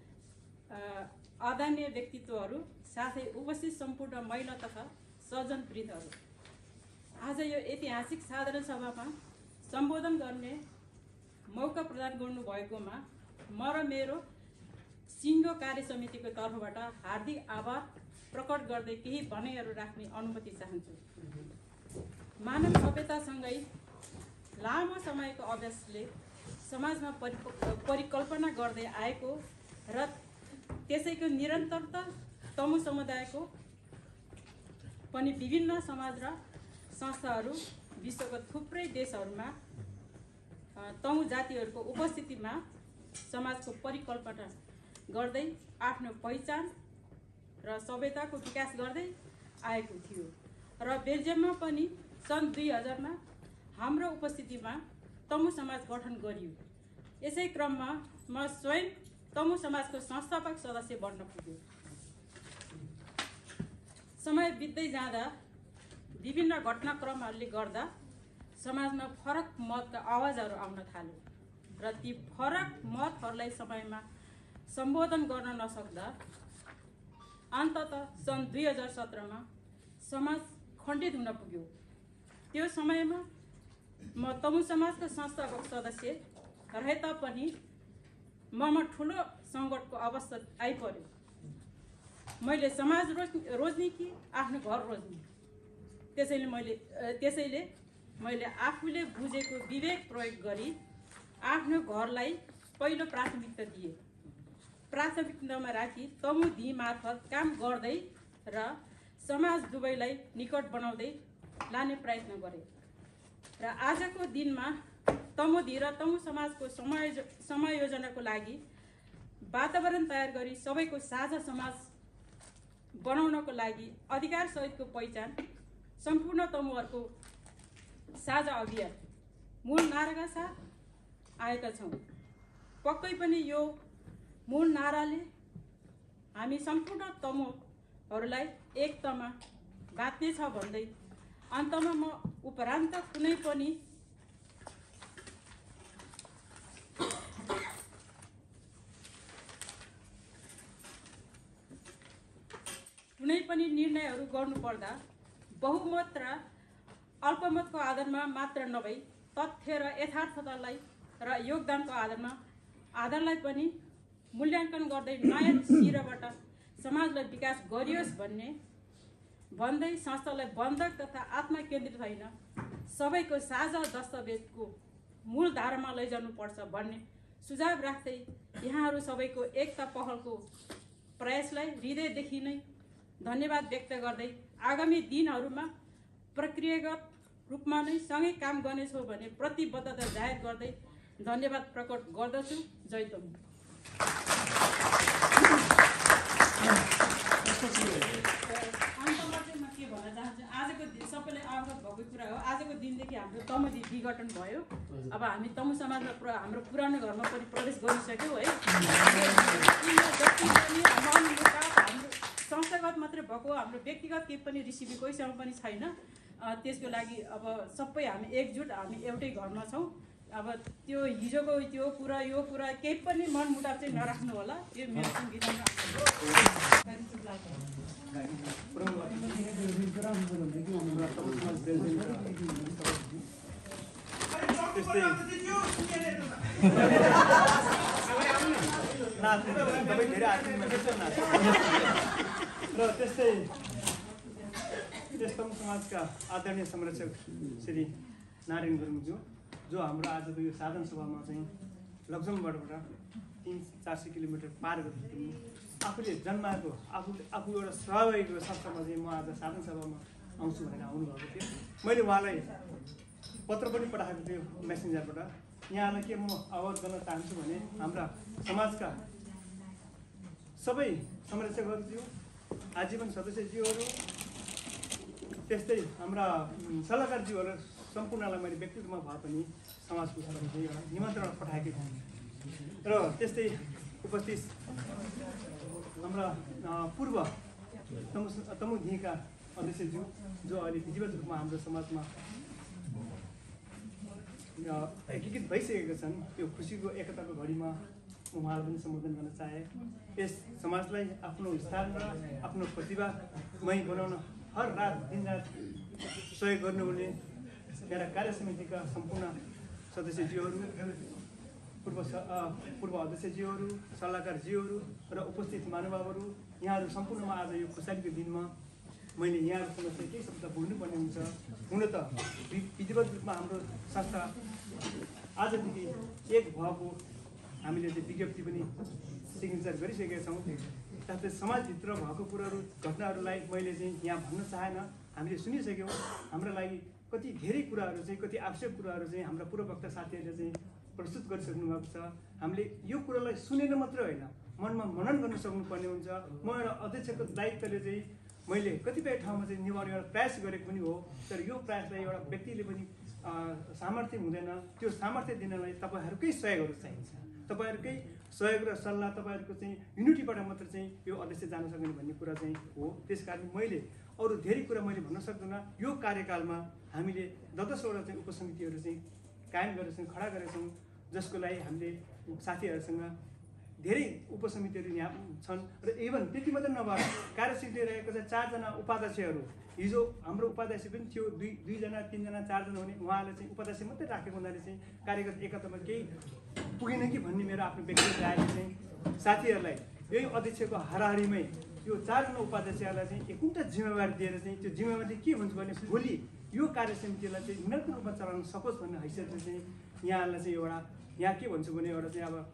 आदरणीय व्यक्तित्वहरू, साथै उपस्थित सम्पूर्ण महिला तथा सज्जनवृन्दहरू, आज यो ऐतिहासिक साधारण सभामा सम्बोधन गर्ने मौका प्रदान गर्नुभएकोमा म र मेरो सिङ्गो कार्य समितिको तर्फबाट हार्दिक आभार प्रकट गर्दै केही भनाइहरू राख्ने अनुमति चाहन्छु। मानव सभ्यतासँगै लामो समयको अभ्यासले समाजमा परिकल्पना गर्दै आएको र त्यसैको निरन्तरता तमु समुदायको पनि विभिन्न समाज र संस्थाहरू विश्वको थुप्रै देशहरूमा तमु जातिहरूको उपस्थितिमा समाजको परिकल्पना गर्दै आफ्नो पहिचान र सभ्यताको विकास गर्दै आएको थियो र बेल्जियममा पनि सन् दुई हजारमा हाम्रो उपस्थितिमा तमु समाज गठन गरियो। यसै क्रममा म स्वयं तमु समाजको संस्थापक सदस्य बन्न पुग्यो। समय बित्दै जाँदा विभिन्न घटनाक्रमहरूले गर्दा समाजमा फरक मतका आवाजहरू आउन थाल्यो र ती फरक मतहरूलाई समयमा सम्बोधन गर्न नसक्दा अन्ततः सन् दुई हजार सत्रमा समाज खण्डित हुन पुग्यो। त्यो समयमा म तमु समाजको संस्थापक सदस्य रहे तापनि ममा ठुलो सङ्कटको अवस्था आइपर्यो। मैले समाज रोज्ने कि आफ्नो घर रोज्ने, त्यसैले मैले त्यसैले मैले आफूले बुझेको विवेक प्रयोग गरी आफ्नो घरलाई पहिलो प्राथमिकता दिए। प्राथमिकतामा राखी तमु धी मार्फत काम गर्दै र समाज दुवैलाई निकट बनाउँदै लाने प्रयत्न गरेँ र आजको दिनमा तमु धी र तमु समाजको समायोज समायोजनाको लागि वातावरण तयार गरी सबैको साझा समाज बनाउनको लागि अधिकारसहितको पहिचान सम्पूर्ण तमुहरूको साझा अभियान मूल नाराका साथ आएका छौँ। पक्कै पनि यो मूल नाराले हामी सम्पूर्ण तमुहरूलाई एकतामा बाँध्नेछ भन्दै अन्तमा म उपरान्त कुनै पनि कुनै पनि निर्णयहरू गर्नुपर्दा बहुमत र अल्पमतको आधारमा मात्र नभई तथ्य र यथार्थतालाई र योगदानको आधारमा आधारलाई पनि मूल्याङ्कन गर्दै नयाँ सिराबाट समाजलाई विकास गरियोस् भन्ने भन्दै संस्थालाई बन्धक तथा आत्मकेन्द्रित होइन सबैको साझा दस्तावेजको मूल धारामा लैजानुपर्छ भन्ने सुझाव राख्दै यहाँहरू सबैको एकता पहलको प्रयासलाई हृदयदेखि नै धन्यवाद व्यक्त गर्दै आगामी दिनहरूमा प्रक्रियागत रूपमा नै सँगै काम गर्नेछौँ भने प्रतिबद्धता जाहेर गर्दै धन्यवाद प्रकट गर्दछु। जय तमु। अन्तमा चाहिँ म के भन्न चाहन्छु, आजको दिन सबैलाई अवगत भएको कुरा हो। आजको दिनदेखि हाम्रो तमु धी विघटन भयो। अब हामी तमु समाजमा प्र हाम्रो पुरानो घरमा पनि प्रवेश गरिसक्यौँ है। जति पनि हाम्रो संस्थागत मात्रै भएको, हाम्रो व्यक्तिगत केही पनि रिसिभी कोहीसँग पनि छैन। त्यसको लागि अब सबै हामी एकजुट हामी एउटै घरमा छौँ। अब त्यो हिजोको त्यो कुरा यो कुरा केही पनि मनमुटाव चाहिँ नराख्नु होला। यो मेरो सङ्गीतमा र त्यस्तै त्यस्तो समाजका आदरणीय संरक्षक श्री नारायण गुरुङज्यू जो हाम्रो आजको यो साधन सभामा चाहिँ लक्जमबाट तिन चार सय किलोमिटर पार गरेर आफूले जन्माएको आफू आफू एउटा सहभागीको संस्थामा चाहिँ म आज साधन सभामा आउँछु भनेर आउनुभएको थियो। मैले उहाँलाई पत्र पनि पठाएको थियो मेसेन्जरबाट। यहाँलाई के म अवगत गर्न चाहन्छु भने हाम्रा समाजका सबै संरक्षकहरू आजीवन सदस्यज्यूहरू त्यस्तै हाम्रा सल्लाहकारज्यूहरू सम्पूर्णलाई मैले व्यक्तिगत रूपमा भए पनि समाजको सदस्य एउटा निमन्त्रण पठाएकै थिएँ। र त्यस्तै उपस्थित हाम्रा पूर्व तमु तमुधिका अध्यक्षज्यू जो अहिले विधिवत रूपमा हाम्रो समाजमा एकीकृत भइसकेका छन्, त्यो खुसीको एकताको घडीमा म उहाँलाई पनि सम्बोधन गर्न चाहे। यस समाजलाई आफ्नो स्थान र आफ्नो प्रतिभामय बनाउन हर रात दिनरात सहयोग गर्नुहुने मेरा कार्य समितिका सम्पूर्ण सदस्यज्यूहरू, पूर्व पूर्व अध्यक्षज्यूहरू, सल्लाहकारज्यूहरू र उपस्थित महानुभावहरू, यहाँहरू सम्पूर्णमा आज यो खुसालीको दिनमा मैले यहाँहरूसँग चाहिँ केही शब्द बोल्नुपर्ने हुन्छ। हुन त विधिवत रूपमा हाम्रो संस्था आजदेखि एक भएको हामीले चाहिँ विज्ञप्ति पनि सिग्नेचर गरिसकेका छौँ। साथै समाजभित्र भएको कुराहरू घटनाहरूलाई मैले चाहिँ यहाँ भन्न चाहेन, हामीले सुनिसक्यौँ। हाम्रो लागि कति धेरै कुराहरू चाहिँ कति आवश्यक कुराहरू चाहिँ हाम्रा पूर्ववक्ता साथीहरूले चाहिँ प्रस्तुत गरिसक्नु भएको छ। हामीले यो कुरालाई सुनेर मात्रै होइन, मनमा मनन गर्न सक्नुपर्ने हुन्छ। म एउटा अध्यक्षको दायित्वले चाहिँ मैले कतिपय ठाउँमा चाहिँ निभाउने एउटा प्रयास गरेको पनि हो, तर यो प्रयासलाई एउटा व्यक्तिले पनि सामर्थ्य हुँदैन। त्यो सामर्थ्य दिनलाई तपाईँहरूकै सहयोगहरू चाहिन्छ। तपाईँहरूकै सहयोग र सल्लाह, तपाईँहरूको चाहिँ युनिटीबाट मात्र चाहिँ यो अध्यक्ष जान सक्ने भन्ने कुरा चाहिँ हो। त्यस कारण मैले अरू धेरै कुरा मैले भन्न सक्दिनँ। यो कार्यकालमा हामीले दस दसवटा चाहिँ उपसमितिहरू चाहिँ कायम गरेका छौँ, खडा गरेका छौँ, जसको लागि हामीले साथीहरूसँग धेरै उपसमितिहरू यहाँ छन्। र इभन त्यति मात्रै नभएर कार्यसमिति रहेको चाहिँ चारजना उपाध्यक्षहरू, हिजो हाम्रो उपाध्यक्ष पनि थियो, दुई दुईजना तिनजना चारजना हुने, उहाँले चाहिँ उपाध्यक्ष मात्रै राखेको हुनाले चाहिँ कार्यगत एकतामा केही पुगेन कि भन्ने मेरो आफ्नो व्यक्तिगत रायले चाहिँ साथीहरूलाई यही अध्यक्षको हाराहारीमै यो चारजना उपाध्यक्षहरूलाई चाहिँ एकौटा जिम्मेवारी दिएर चाहिँ त्यो जिम्मेवारी के हुन्छ भने भोलि यो कार्य समितिलाई चाहिँ निरन्तर रूपमा चलाउन सकोस् भन्ने हैसियतले चाहिँ यहाँहरूलाई चाहिँ एउटा यहाँ के भन्छु भने एउटा चाहिँ अब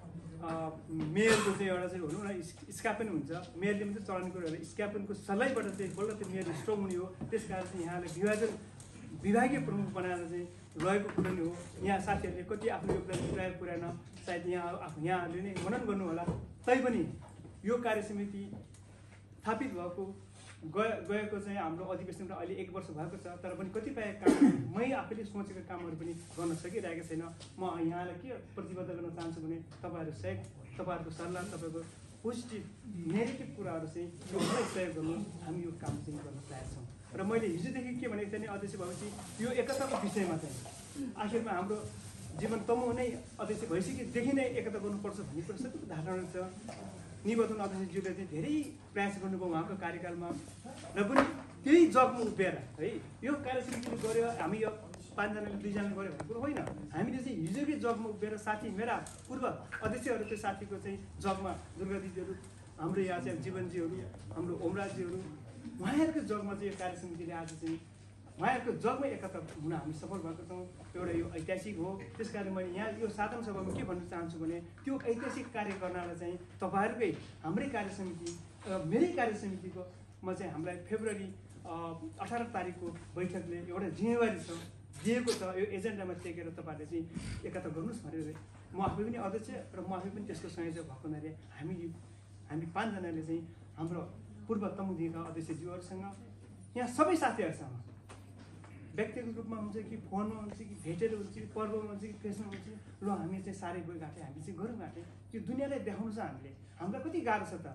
मेयरको चाहिँ एउटा चाहिँ भनौँ न स्क्यापन हुन्छ, मेयरले मात्रै चलाउने कुरोहरू स्क्यापनको सल्लाहबाट चाहिँ बल्ल त्यो मेयर स्ट्रङ हुने हो। त्यस कारण चाहिँ यहाँलाई विभाजन विभागीय प्रमुख बनाएर चाहिँ रहेको कुरो नै हो। यहाँ साथीहरूले कति आफ्नो योगदान पुऱ्याएको पुऱ्याएन, सायद यहाँ यहाँहरूले नै मनन गर्नु होला। तैपनि यो कार्य समिति स्थापित भएको गए गएको चाहिँ हाम्रो अधिवेशनमा अहिले एक वर्ष भएको छ, तर पनि कतिपय काम मै आफैले सोचेको कामहरू पनि गर्न सकिरहेको छैन। म यहाँलाई के प्रतिबद्ध गर्न चाहन्छु भने तपाईँहरू सहयोग, तपाईँहरूको सल्लाह, तपाईँको पोजिटिभ नेगेटिभ कुराहरू चाहिँ यो मलाई सहयोग गर्नु, हामी यो काम चाहिँ गर्न तयार छौँ। र मैले हिजोदेखि के भनेको थिएँ अध्यक्ष भएपछि यो एकताको विषयमा चाहिँ आखिरमा हाम्रो जीवन तमु नै अध्यक्ष भइसकेदेखि नै एकता गर्नुपर्छ भन्ने कुरा सबैको धारणा छ। निवर्तन अध्यक्षज्यूले चाहिँ धेरै प्रयास गर्नुभयो उहाँको कार्यकालमा, र पनि त्यही जगमा उभिएर है यो कार्यसमितिले गर्यो, हामी यो पाँचजनाले दुईजनाले गर्यो भन्ने कुरो होइन। हामीले चाहिँ हिजोकै जगमा उभिएर साथी मेरा पूर्व अध्यक्षहरूको साथीको चाहिँ जगमा दुर्गा दिदीहरू, हाम्रो यहाँ चाहिँ जीवनजीहरू, हाम्रो ओमराजजीहरू, उहाँहरूको जगमा चाहिँ यो कार्य समितिले आज चाहिँ उहाँहरूको जगमै एकता हुन हामी सफल भएको छौँ। एउटा यो ऐतिहासिक हो। त्यस कारण मैले यहाँ यो साधन सभामा के भन्न चाहन्छु भने त्यो ऐतिहासिक कार्य गर्नलाई चाहिँ तपाईँहरूकै हाम्रै कार्य समिति मेरै कार्य समितिको म चाहिँ हामीलाई फेब्रुअरी अठार तारिकको बैठकले एउटा जिम्मेवारी छ दिएको छ, यो एजेन्डामा टेकेर तपाईँहरूले चाहिँ एकता गर्नुहोस् भनेर म आफै पनि अध्यक्ष र म आफै पनि त्यसको संयोजक भएको हुनाले हामी हामी पाँचजनाले चाहिँ हाम्रो पूर्व तमुदिएका अध्यक्षज्यूहरूसँग यहाँ सबै साथीहरूसँग व्यक्तिगत रूपमा हुन्छ कि फोनमा हुन्छ कि भेटेर हुन्छ कि पर्वमा हुन्छ कि फेसमा हुन्छ, ल हामी चाहिँ साह्रै गइघाटे हामी चाहिँ गरौँ घाटे, यो दुनियाँलाई देखाउनु छ हामीले। हामीलाई कति गाह्रो छ त,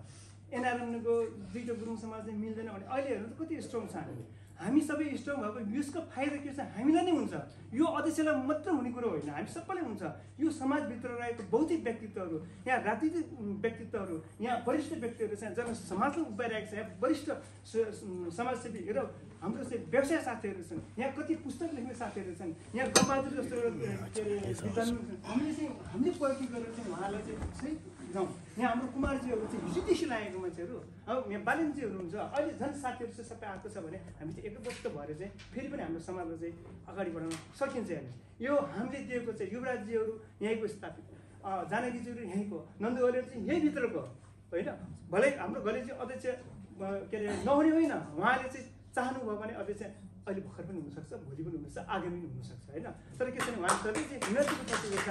एनआरएनको दुईवटा गुरुङ समाज चाहिँ मिल्दैन भने अहिले हेर्नु त कति स्ट्रङ छ हामी हामी सबै स्ट्रङ भएको यसको फाइदा के छ हामीलाई नै हुन्छ यो अध्यक्षलाई मात्र हुने कुरो होइन हामी सबैलाई हुन्छ यो समाजभित्र रहेको बौद्धिक व्यक्तित्वहरू यहाँ राजनीतिक व्यक्तित्वहरू यहाँ वरिष्ठ व्यक्तिहरू चाहिँ जन समाजलाई उभ्याइरहेको छ यहाँ वरिष्ठ समाजसेवी र हाम्रो चाहिँ व्यवसाय साथीहरू छन् यहाँ कति पुस्तक लेख्ने साथीहरू छन् यहाँ गम्बहादुर जस्तो के अरे विद्वान हामीले चाहिँ हामीले प्रयोग गरेर चाहिँ उहाँलाई चाहिँ सही जाउँ यहाँ हाम्रो कुमारजीहरू चाहिँ हिजोदेखि लागेको मान्छेहरू अब यहाँ बालेनजीहरू हुन्छ अहिले झन् साथीहरू चाहिँ सबै आएको छ भने हामी चाहिँ एकबद्ध भएर चाहिँ फेरि पनि हाम्रो समाजलाई चाहिँ अगाडि बढाउन सकिन्छ हेर्ने यो हामीले दिएको चाहिँ युवराजजीहरू यहीँको स्थापित जानकीजीहरू यहीँको नन्दगोलेहरू चाहिँ यहीँभित्रको होइन भलै हाम्रो घले चाहिँ अध्यक्ष के अरे नहुने होइन उहाँले चाहिँ चाहनुभयो भने अध्यक्ष अहिले भर्खर पनि हुनसक्छ भोलि पनि हुनसक्छ आगामी पनि हुनसक्छ होइन तर के छ भने उहाँ सबै चाहिँ युनिभर्सिटी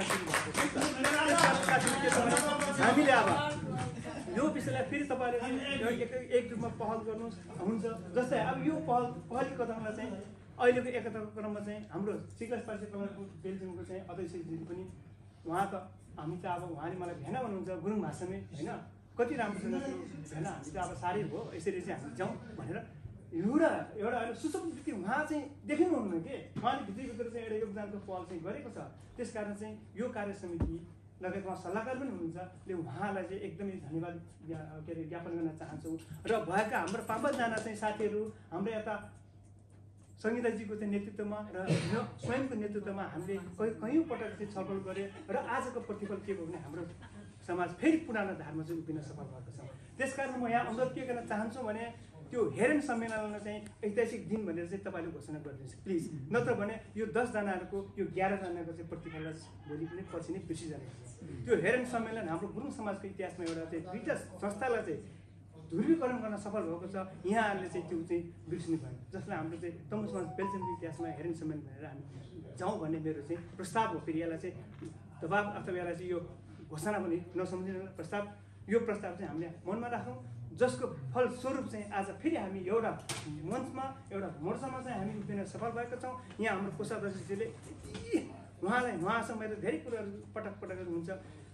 हामीले अब यो विषयलाई फेरि तपाईँहरूले एक रूपमा पहल गर्नुहोस् हुन्छ जस्तै अब यो पहल पहली कदमलाई चाहिँ अहिलेको एकताको क्रममा चाहिँ हाम्रो सिक्लास पार्टी बेल्जियमको चाहिँ अध्यक्षजी पनि उहाँ त हामी त अब उहाँले मलाई भेना भन्नुहुन्छ गुरुङ भाषामै होइन कति राम्रो छ त्यो भेना हामी त अब साह्रै हो यसरी चाहिँ हामी जाउँ भनेर एउटा एउटा अहिले सुसम व्यक्ति उहाँ चाहिँ देखिनुहुन्न के उहाँले भित्रभित्र चाहिँ एउटा योगदानको पहल चाहिँ गरेको छ त्यस कारण चाहिँ यो कार्य समिति लगायत उहाँ सल्लाहकार पनि हुनुहुन्छ उहाँलाई चाहिँ एकदमै धन्यवाद के अरे ज्ञापन गर्न चाहन्छौँ र भएका हाम्रो पाँच पाँचजना चाहिँ साथीहरू हाम्रो यता सङ्गीताजीको चाहिँ नेतृत्वमा र स्वयंको नेतृत्वमा हामीले कहीँ कयौँ पटक चाहिँ छलफल गऱ्यो र आजको प्रतिफल के भयो भने हाम्रो समाज फेरि पुरानो धारमा चाहिँ उभिन सफल भएको छ त्यसकारण म यहाँ अनुरोध के गर्न चाहन्छु भने त्यो हेरेन सम्मेलनलाई चाहिँ ऐतिहासिक दिन भनेर चाहिँ तपाईँले घोषणा गरिदिनुहोस् प्लिज नत्र भने यो दसजनाहरूको यो एघारजनाको चाहिँ प्रतिफललाई भोलि पनि पछि नै बिर्सिजाने त्यो हेरेन सम्मेलन हाम्रो गुरुङ समाजको इतिहासमा एउटा चाहिँ दुईवटा संस्थालाई चाहिँ ध्रुवीकरण गर्न सफल भएको छ यहाँहरूले चाहिँ त्यो चाहिँ बिर्सिनु भएन जसलाई हाम्रो चाहिँ तमु समाज बेल्जियमको इतिहासमा हेरेन सम्मेलन भनेर हामी जाउँ भन्ने मेरो चाहिँ प्रस्ताव हो फेरि यसलाई चाहिँ दबाब अथवा यसलाई चाहिँ यो घोषणा पनि नसम्झिनु प्रस्ताव यो प्रस्ताव चाहिँ हामीले मनमा राखौँ जसको फलस्वरूप चाहिँ आज फेरि हामी एउटा मञ्चमा एउटा मोर्चामा चाहिँ हामी उभिन सफल भएका छौँ यहाँ हाम्रो कोषाध्यक्षजीले उहाँलाई उहाँसँग मेरो धेरै कुराहरू पटक पटक हुन्छ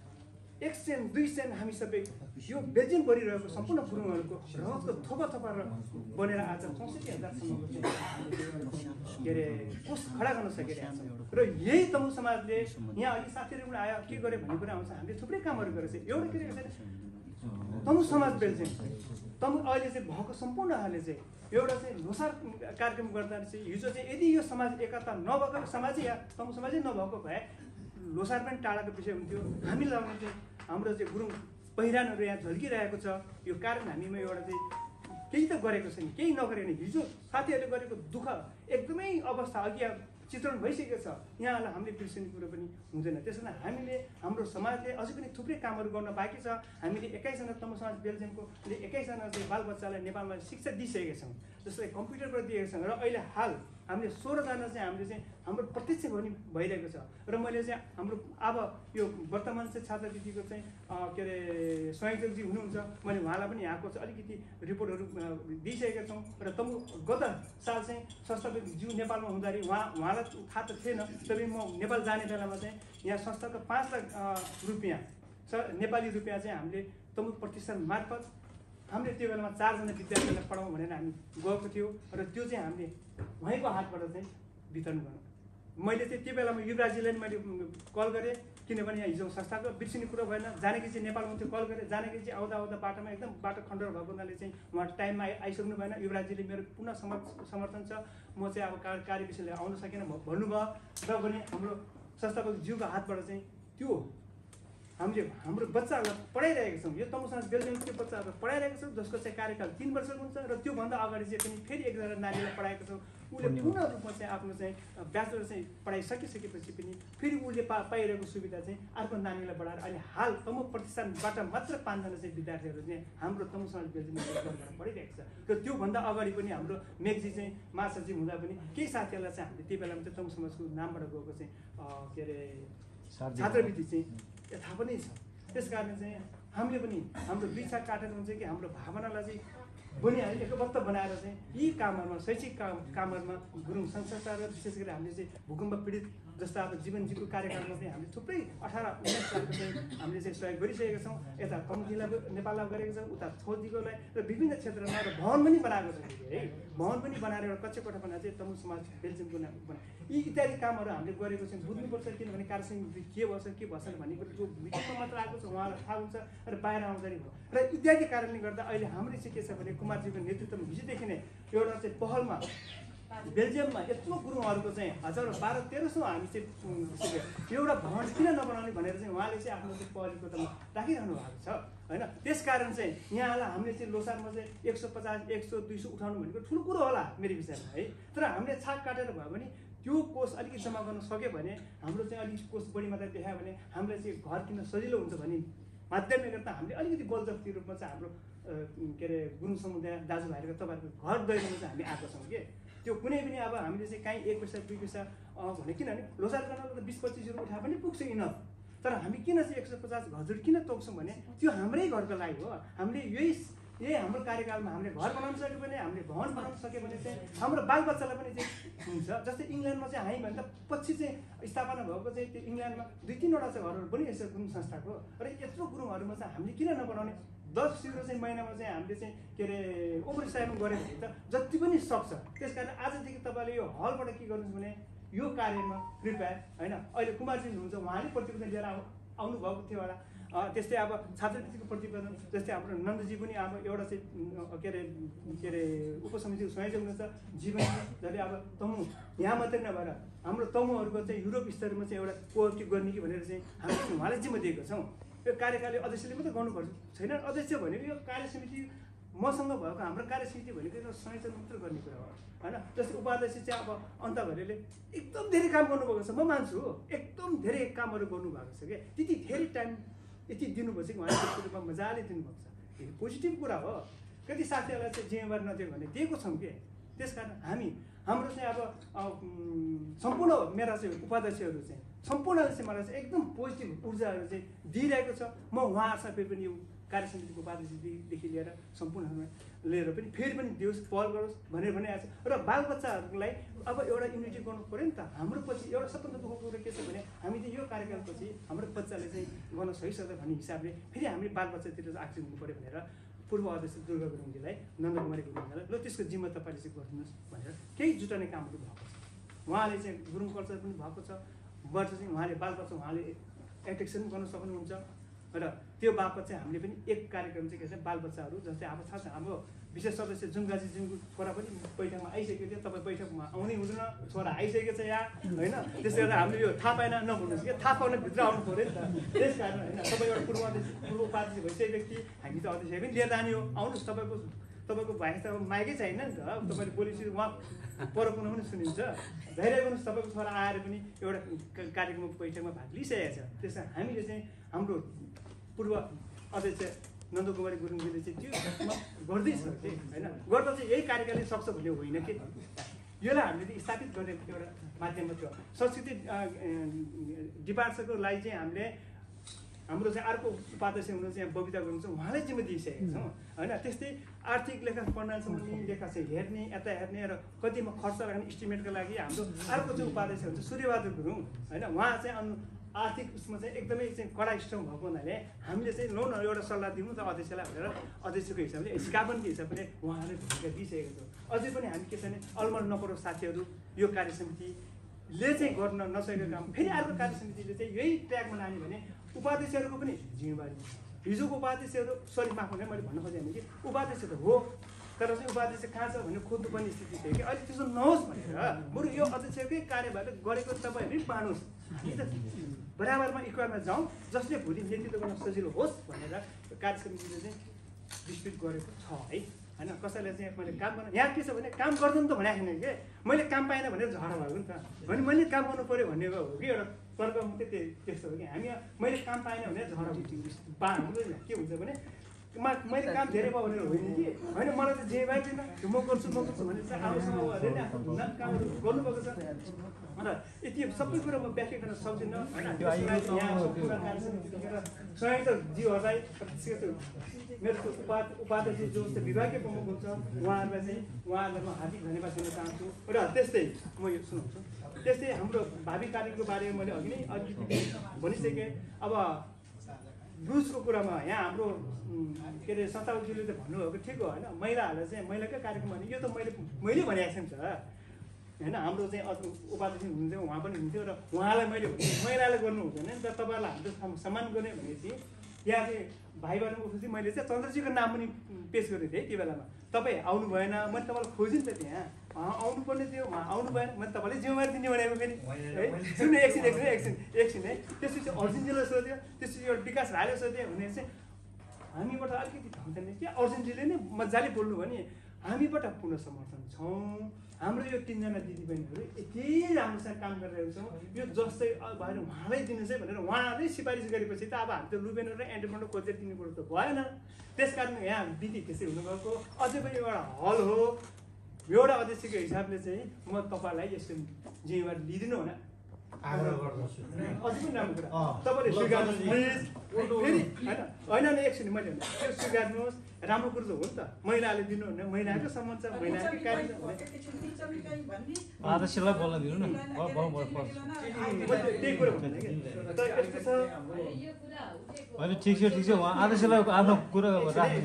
एक सेन दुई सेन हामी सबै यो बेल्जियम गरिरहेको सम्पूर्ण गुरुङहरूको रगतको थोपा थोपा बनेर आज चौसठी हजारसम्मको चाहिँ के अरे कोष खडा गर्न सकिरहेको छ र यही तमु समाजले यहाँ अलिक साथीहरू आयो के गर्यो भन्ने कुरा आउँछ हामीले थुप्रै कामहरू गरेको छ एउटा के रहेको छ तमु समाज बेल्जियम तमु अहिले चाहिँ भएको सम्पूर्णहरूले चाहिँ एउटा चाहिँ लोसार कार्यक्रम गर्दा चाहिँ हिजो चाहिँ यदि यो समाज एकता नभएको समाजै या तमु समाजै नभएको भए लोसार पनि टाढाको विषय हुन्थ्यो हामी लगाउने चाहिँ हाम्रो चाहिँ गुरुङ पहिरानहरू यहाँ झल्किरहेको छ यो कारण हामीमा एउटा चाहिँ केही त गरेको छैन केही नगरे भने हिजो साथीहरूले गरेको दुःख एकदमै अवस्था अघि चित्रण भइसकेको छ यहाँलाई हामीले बिर्सिने कुरो पनि हुँदैन त्यसो कारण हामीले हाम्रो समाजले अझै पनि थुप्रै कामहरू गर्न बाँकी छ हामीले एक्काइसजना तमु समाज बेल्जियमकोले एक्काइसजना चाहिँ बालबच्चालाई नेपालमा शिक्षा दिइसकेका छौँ जसलाई कम्प्युटरबाट दिएका छौँ र अहिले हाल हामीले सोह्रजना चाहिँ हामीले चाहिँ हाम्रो प्रत्यक्ष भनी भइरहेको छ र मैले चाहिँ हाम्रो अब यो वर्तमान चाहिँ छात्रवृत्तिको चाहिँ के अरे संयोजकजी हुनुहुन्छ मैले उहाँलाई पनि यहाँको चाहिँ अलिकति रिपोर्टहरू दिइसकेका छौँ र तमु गत साल चाहिँ संस्थाको ज्यू नेपालमा हुँदाखेरि उहाँ उहाँलाई थाहा त थिएन तबै म नेपाल जाने बेलामा चाहिँ यहाँ संस्थाको पाँच लाख रुपियाँ स नेपाली रुपियाँ चाहिँ हामीले तमु प्रतिष्ठान मार्फत हामीले त्यो बेलामा चारजना विद्यार्थीलाई पढाउँ भनेर हामी गएको थियो र त्यो चाहिँ हामीले उहाँको हातबाट चाहिँ वितरण गर्नु मैले चाहिँ त्यो बेलामा युवराजीलाई मैले कल गरेँ किनभने यहाँ हिजो संस्थाको बिर्सिने कुरो भएन जानकी चाहिँ नेपालमा हुन्थ्यो कल गरेँ जानकी चाहिँ आउँदा आउँदा बाटोमा एकदम बाटो खण्डर भएको हुनाले चाहिँ उहाँ टाइममा आइ आइसक्नु भएन युवराजीले मेरो पुनः समर्थन छ म चाहिँ अब कार्य कार्य विषयले आउन सकेन भन्नुभयो र पनि हाम्रो संस्थाको ज्यूको हातबाट चाहिँ त्यो हामीले हाम्रो बच्चाहरूलाई पढाइरहेका छौँ यो तमु समाज बेल्जियमको बच्चाहरूलाई पढाइरहेको छौँ जसको चाहिँ कार्यकाल तिन वर्षको हुन्छ र त्योभन्दा अगाडि चाहिँ पनि फेरि एकजना नानीलाई पढाएको छौँ उसले पूर्ण रूपमा चाहिँ आफ्नो चाहिँ ब्याचलर चाहिँ पढाइ सकिसकेपछि पनि फेरि उसले पा पाइरहेको सुविधा चाहिँ अर्को नानीलाई बढाएर अहिले हाल तमु प्रतिष्ठानबाट मात्र पाँचजना चाहिँ विद्यार्थीहरू चाहिँ हाम्रो तमु समाज बेल्जियमबाट पढिरहेको छ र त्योभन्दा अगाडि पनि हाम्रो मेघजी चाहिँ माछाजी हुँदा पनि केही साथीहरूलाई चाहिँ हामीले त्यो बेलामा चाहिँ तमु समाजको नामबाट गएको चाहिँ के अरे छात्रवृत्ति चाहिँ यथा पनि छ त्यस कारण चाहिँ हामीले पनि हाम्रो दुई चार काटेर हुन्छ कि हाम्रो भावनालाई चाहिँ बनिहाल्यो एकबद्ध बनाएर चाहिँ यी कामहरूमा शैक्षिक काम कामहरूमा गुरुङ संस्था र विशेष गरी हामीले चाहिँ भूकम्प पीडित जस्ता अब जीवनजीवको कार्यक्रममा चाहिँ हामीले थुप्रै अठार उन्नाइस लाखको चाहिँ हामीले चाहिँ सहयोग गरिसकेका छौँ। यता कम्तीलाई नेपाललाई गरेको छौँ, उता छोदिकोलाई र विभिन्न क्षेत्रमा र भवन पनि बनाएको छ है। भवन पनि बनाएर एउटा कच्चे कोठा बनाएर चाहिँ तमु समाज बेल्जियमको नाम बना यी इत्यादि कामहरू हामीले गरेको छौँ। बुझ्नुपर्छ किनभने कार्यसमिति के भएछ के भएछन् भन्ने कुरो जो मिटिङमा मात्र आएको छ उहाँलाई थाहा हुन्छ र बाहिर आउँदाखेरि हो र इत्यादि कारणले गर्दा अहिले हाम्रो चाहिँ के छ भने कुमारजीको नेतृत्वमा हिजोदेखि नै एउटा चाहिँ पहलमा बेल्जियममा यत्रो गुरुङहरूको चाहिँ हजार बाह्र तेह्र सौ हामी चाहिँ एउटा भवन किन नबनाउने भनेर चाहिँ उहाँले चाहिँ आफ्नो चाहिँ पहलकोतामा राखिरहनु भएको छ होइन। त्यसकारण चाहिँ यहाँलाई हामीले चाहिँ लोसारमा चाहिँ एक सौ पचास एक सौ दुई सौ उठाउनु भनेको ठुलो कुरो होला मेरो विचारमा है। तर हामीले छाक काटेर भयो भने त्यो कोष अलिकति जम्मा गर्न सक्यो भने हाम्रो चाहिँ अलिकति कोष बढी मात्रा देखायो भने हामीलाई चाहिँ घर किन्न सजिलो हुन्छ भन्ने माध्यमले गर्दा हामीले अलिकति बलजफ्ती रूपमा चाहिँ हाम्रो के अरे गुरुङ समुदाय दाजुभाइहरूको तपाईँहरूको घर दैलोमा चाहिँ हामी आएको छौँ कि त्यो कुनै पनि अब हामीले चाहिँ काहीँ एक पैसा दुई पैसा भने किनभने लोसार गर्नको त बिस पच्चिस रुपियाँ उठाए पनि पुग्छ इनफ। तर हामी किन चाहिँ एक सय पचास हजुर किन तोक्छौँ भने त्यो हाम्रै घरको लागि हो। हामीले यही यही हाम्रो कार्यकालमा हामीले घर बनाउन सक्यो भने हामीले भवन बनाउन सक्यो भने चाहिँ हाम्रो बालबच्चालाई पनि चाहिँ हुन्छ। जस्तै इङ्ल्यान्डमा चाहिँ हामीभन्दा पछि चाहिँ स्थापना भएको चाहिँ त्यो इङ्ल्यान्डमा दुई तिनवटा चाहिँ घरहरू बनिरहेछ गुरुङ संस्थाको र यत्रो गुरुङहरूमा चाहिँ हामीले किन नबनाउने। दस युरो चाहिँ महिनामा चाहिँ हामीले चाहिँ के अरे ओभर टाइम गऱ्यो भने त जति पनि सक्छ। त्यस कारण आजदेखि तपाईँले यो हलबाट के गर्नुहोस् भने यो कार्यमा कृपया होइन अहिले कुमारजी हुनुहुन्छ उहाँले प्रतिवेदन लिएर आउनुभएको थियो होला। त्यस्तै अब छात्रवृत्तिको प्रतिवेदन जस्तै हाम्रो नन्दजी पनि अब एउटा चाहिँ के अरे के अरे उपसमितिको संयोजक हुनुहुन्छ जीवन जसले अब तमु यहाँ मात्रै नभएर हाम्रो तमुहरूको चाहिँ युरोप स्तरमा चाहिँ एउटा कोअपरेटिभ गर्ने कि भनेर चाहिँ हामीले उहाँलाई जिम्मा दिएको छौँ। यो कार्यकालले अध्यक्षले मात्रै गर्नुपर्छ छैन। अध्यक्ष भनेको यो कार्यसमिति मसँग भएको हाम्रो कार्यसमिति भनेको एउटा संयोजन मात्र गर्ने कुरा हो होइन। जस्तै उपाध्यक्ष चाहिँ अब अन्त घरेले एकदम धेरै काम गर्नुभएको छ म मान्छु एकदम धेरै कामहरू गर्नुभएको छ क्या। त्यति धेरै टाइम यति दिनुभएको छ कि उहाँले त्यस्तो रूपमा मजाले दिनुभएको छ। यो पोजिटिभ कुरा हो। कति साथीहरूलाई चाहिँ जिम्मेवारी नदियो भने दिएको छौँ कि। त्यस कारण हामी हाम्रो चाहिँ अब सम्पूर्ण मेरा चाहिँ उपाध्यक्षहरू चाहिँ सम्पूर्णले चाहिँ मलाई चाहिँ एकदम पोजिटिभ ऊर्जाहरू चाहिँ दिइरहेको छ। म उहाँहरूसँग फेरि पनि यो कार्यसमितिको उपाध्यक्षदेखि लिएर सम्पूर्णमा लिएर पनि फेरि पनि दियोस् पहल गरोस् भनेर भनिरहेको छ। र बालबच्चाहरूलाई अब एउटा युनिटी गर्नु पऱ्यो नि त। हाम्रो पछि एउटा सबभन्दा दुःखको कुरो के छ भने हामी चाहिँ यो कार्यकालपछि हाम्रो बच्चाले चाहिँ गर्न सकिसक्छ भन्ने हिसाबले फेरि हामीले बालबच्चातिर आकर्षित हुनु पऱ्यो भनेर पूर्व अध्यक्ष दुर्गा गुरुङजीलाई नन्दकुमारी गुरुङजीलाई ल त्यसको जिम्मा तपाईँले चाहिँ गरिदिनुहोस् भनेर केही जुटाउने कामहरू भएको छ। उहाँले चाहिँ गुरुङ कल्चर पनि भएको छ। वर्ष चाहिँ उहाँले बालबच्चा उहाँले एटेक्सन गर्न सक्नुहुन्छ र त्यो बापत चाहिँ हामीले पनि एक कार्यक्रम चाहिँ के छ बालबच्चाहरू जस्तै अब थाहा छ हाम्रो विशेष सदस्य जुङ्गाजी जुङको छोरा पनि बैठकमा आइसकेको थियो। तपाईँ बैठकमा आउनै हुँदैन छोरा आइसकेको छ यहाँ होइन। त्यसले गर्दा हामीले यो थाहा पाएन नभन्नुहोस् कि थाहा पाउन भित्र आउनु पऱ्यो नि त। त्यस कारण होइन तपाईँ एउटा पूर्व अध्यक्ष पूर्व उपाध्यक्ष भइसकेको व्यक्ति हामी त अध्यक्ष पनि लिएर जाने हो। आउनुहोस् तपाईँको तपाईँको भाइ त अब माइकै छैन नि त। तपाईँले बोलेपछि उहाँ परकुन पनि सुनिन्छ। धैर्य गर्नुहोस् तपाईँको छोरा आएर पनि एउटा कार्यक्रमको बैठकमा भाग लिइसकेको छ। त्यस कारण हामीले चाहिँ हाम्रो पूर्व अध्यक्ष नन्दकुमारी गुरुङजीले चाहिँ त्यो गर्दैछ कि होइन। गर्दा चाहिँ यही कार्यकालले सक्छ भन्ने होइन कि यसलाई हामीले स्थापित गर्ने एउटा माध्यम मात्र हो। संस्कृति डिपार्टमेन्टको लागि चाहिँ हामीले हाम्रो चाहिँ अर्को उपाध्यक्ष हुनुहुन्छ यहाँ बबिता गुरुङ छ उहाँलाई जिम्मा दिइसकेका छौँ होइन। त्यस्तै आर्थिक लेखा प्रणाली सम्बन्धी लेखा चाहिँ हेर्ने यता हेर्ने र कतिमा खर्च राख्ने इस्टिमेटको लागि हाम्रो अर्को चाहिँ उपाध्यक्ष हुन्छ सूर्यबहादुर गुरुङ होइन। उहाँ चाहिँ अनु आर्थिक उसमा चाहिँ एकदमै चाहिँ कडा स्ट्रङ भएको हुनाले हामीले चाहिँ लो न एउटा सल्लाह दिनु त अध्यक्षलाई भनेर अध्यक्षको हिसाबले सिकापनको हिसाबले उहाँहरूले भूमिका दिइसकेको छ। अझै पनि हामी के छ भने अलमल नपरोस् साथीहरू यो कार्यसमितिले चाहिँ गर्न नसकेको काम फेरि अर्को कार्यसमितिले चाहिँ यही ट्र्याकमा लाने भने उपाध्यक्षहरूको पनि जिम्मेवारी। हिजोको उपाध्यक्षहरू सरी माफ हुने मैले भन्न खोजेँ कि उपाध्यक्ष त हो तर चाहिँ उपाध्यक्ष कहाँ छ भन्ने खोज्नुपर्ने स्थिति थियो कि अहिले त्यस्तो नहोस् भनेर बरु यो अध्यक्षकै कार्यभारले गरेको तपाईँहरूले मानुहोस् बराबरमा इक्वलमा जाउँ जसले भोलि नेतृत्व गर्न सजिलो होस् भनेर कार्यसमितिले चाहिँ विस्तृत गरेको छ है होइन। कसैले चाहिँ मैले काम गर्न यहाँ के छ भने काम गर्दैन त भनेको छैन कि मैले काम पाएन भनेर झगडा भएको नि त भने मैले काम गर्नु पऱ्यो भन्ने हो कि एउटा तर्क मात्रै त्यस्तो हो कि हामी मैले काम पाएन भने झगडा हुन्छ। बा हाम्रो के हुन्छ भने मा मैले काम धेरै भयो भनेर होइन कि होइन मलाई चाहिँ जे भए दिन म गर्छु म गर्छु भने चाहिँ आफूसँग अरे नि आफ्नो कामहरू गर्नुभएको छ अन्त यति सबै कुरा म व्याख्या गर्न सक्दिनँ होइन संयुक्त जीवहरूलाई मेरो उपाध्यक्ष उपाध्यक्ष जो चाहिँ विभागीय प्रमुख हुन्छ उहाँहरूलाई चाहिँ उहाँहरूलाई म हार्दिक धन्यवाद दिन चाहन्छु र त्यस्तै म यो सुनाउँछु त्यस्तै हाम्रो भावी कार्यको बारेमा मैले अघि नै अलिकति भनिसकेँ अब ब्रुजको कुरामा यहाँ हाम्रो के अरे सत्तावजीले त भन्नुभएको ठिक हो होइन महिलाहरूलाई चाहिँ महिलाकै कार्यक्रम भने यो त मैले मैले भनेको छु नि त होइन हाम्रो चाहिँ उपाध्यक्ष हुनुहुन्थ्यो उहाँ पनि हुन्थ्यो र उहाँलाई मैले महिलाले गर्नु हुँदैन नि त तपाईँहरूलाई हाम्रो सम्मान गर्ने भनेपछि यहाँ चाहिँ भाइबाट उठेपछि मैले चाहिँ चन्द्रजीको नाम पनि पेस गरेको थिएँ त्यो बेलामा तपाईँ आउनु भएन मैले तपाईँलाई खोजेँ नि त त्यहाँ आउनु पर्ने थियो उहाँ आउनु भएन मैले तपाईँले जिम्मेवारी दिने भनेको फेरि है सुन्नु एकछिन एकछिन एकछिन एकछिन है त्यसपछि अर्जुनजीलाई सोध्यो त्यसपछि एउटा विकास भाइले सोध्यो भने चाहिँ हामीबाट अलिकति थाहा कि अर्जुनजीले नै मजाले बोल्नु भने हामीबाट पूर्ण समर्थन छौँ हाम्रो यो तिनजना दिदीबहिनीहरू यति राम्रोसँग काम गरिरहेको छौँ यो जस्तै भएर उहाँलाई दिनुहोस् है भनेर उहाँले सिफारिस गरेपछि त अब हामी त लुबेन र एन्टरप्रेन्योर खोजेर दिने कुरो त भएन त्यस कारण यहाँ विधि त्यसै हुनुभएको अझै पनि एउटा हल हो एउटा अध्यक्षको हिसाबले चाहिँ म तपाईँलाई यस्तो जिम्मेवारी लिइदिनु होला आग्रह गर्दछु अझै पनि राम्रो कुरा तपाईँले स्वीकार्नुहोस् प्लिज फेरि होइन होइन होइन एकछिन मैले त्यो स्वीकार्नुहोस् राम्रो कुरो त हो नि त महिलाले दिनु भने महिलाको सम्मान छ महिलाकै कार्य आदर्शलाई बोल्न दिनु न त्यही कुरो भन्दैन कि तर यस्तो छ होइन ठिक छ ठिक छ उहाँ आदर्शलाई आफ्नो कुरा राख्नु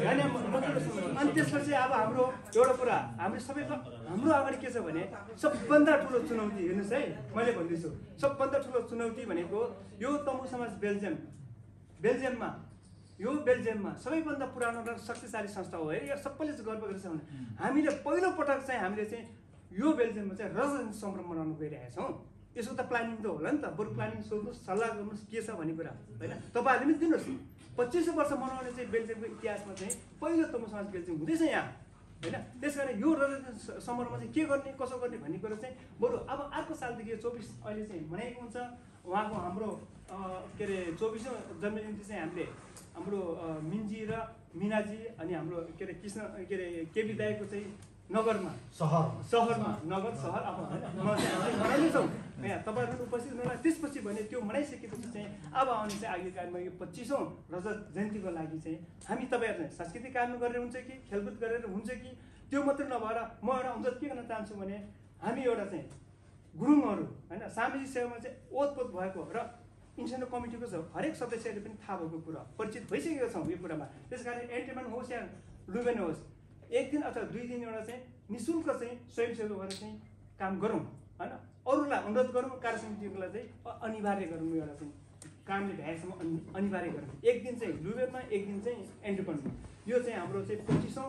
अनि त्यसपछि अब हाम्रो एउटा कुरा हाम्रो सबैको हाम्रो अगाडि के छ भने सबभन्दा ठुलो चुनौती हेर्नुहोस् है मैले भन्दैछु सबभन्दा ठुलो चुनौती भनेको यो तमु समाज बेल्जियम बेल्जियममा यो बेल्जियममा सबैभन्दा पुरानो र शक्तिशाली संस्था हो है यो सबैले चाहिँ गर्व गरेको छ भने हामीले पहिलो पटक चाहिँ हामीले चाहिँ यो बेल्जियममा चाहिँ रजत सम्भ्रम मनाउन गइरहेका छौँ यसको त प्लानिङ त होला नि त बरु प्लानिङ सोध्नुहोस् सल्लाह गर्नुहोस् के छ भन्ने कुरा होइन तपाईँहरूले पनि दिनुहोस् पच्चिस वर्ष मनाउने चाहिँ बेल्जियमको इतिहासमा चाहिँ पहिलो तमु समाज बेल्जियम हुँदैछ यहाँ होइन त्यस कारण यो रजत समारोहमा चाहिँ के गर्ने कसो गर्ने भन्ने कुरा चाहिँ बरु अब अर्को सालदेखि चौबिस अहिले चाहिँ मनाएको हुन्छ उहाँको हाम्रो के अरे चौबिसौँ जन्मजयन्ती चाहिँ हामीले हाम्रो मिन्जी र मिनाजी अनि हाम्रो के अरे कृष्ण के अरे केबी दाईको चाहिँ नगरमा सहर सहरमा नगर सहर अब मनाइनेछौँ यहाँ तपाईँहरू उपस्थित हुनुहोला त्यसपछि भने त्यो मनाइसकेपछि चाहिँ अब आउने चाहिँ अघि कार्यमा यो पच्चिसौँ रजत जयन्तीको लागि चाहिँ हामी तपाईँहरू चाहिँ सांस्कृतिक कार्यक्रम गरेर हुन्छ कि खेलकुद गरेर हुन्छ कि त्यो मात्रै नभएर म एउटा अनुरोध के गर्न चाहन्छु भने हामी एउटा चाहिँ गुरुङहरू होइन सामाजिक सेवामा चाहिँ ओतपोत भएको र इन्टरनेट कमिटीको छ हरेक सदस्यहरूले पनि थाहा भएको कुरा परिचित भइसकेका छौँ यो कुरामा त्यस कारण एन्ट्रीमेन्ट होस् या लुबेन होस् एक दिन अथवा दुई दिन एउटा चाहिँ नि शुल्क चाहिँ स्वयंसेवी भएर चाहिँ काम गरौँ होइन अरूलाई अनुरोध गरौँ कार्य समितिहरूलाई चाहिँ अनिवार्य गरौँ एउटा चाहिँ कामले भ्याएसम्म अनिवार्य गरौँ एक दिन चाहिँ लुबेनमा एक दिन चाहिँ एन्ट्रीमेन्टमा यो चाहिँ हाम्रो चाहिँ पच्चिसौँ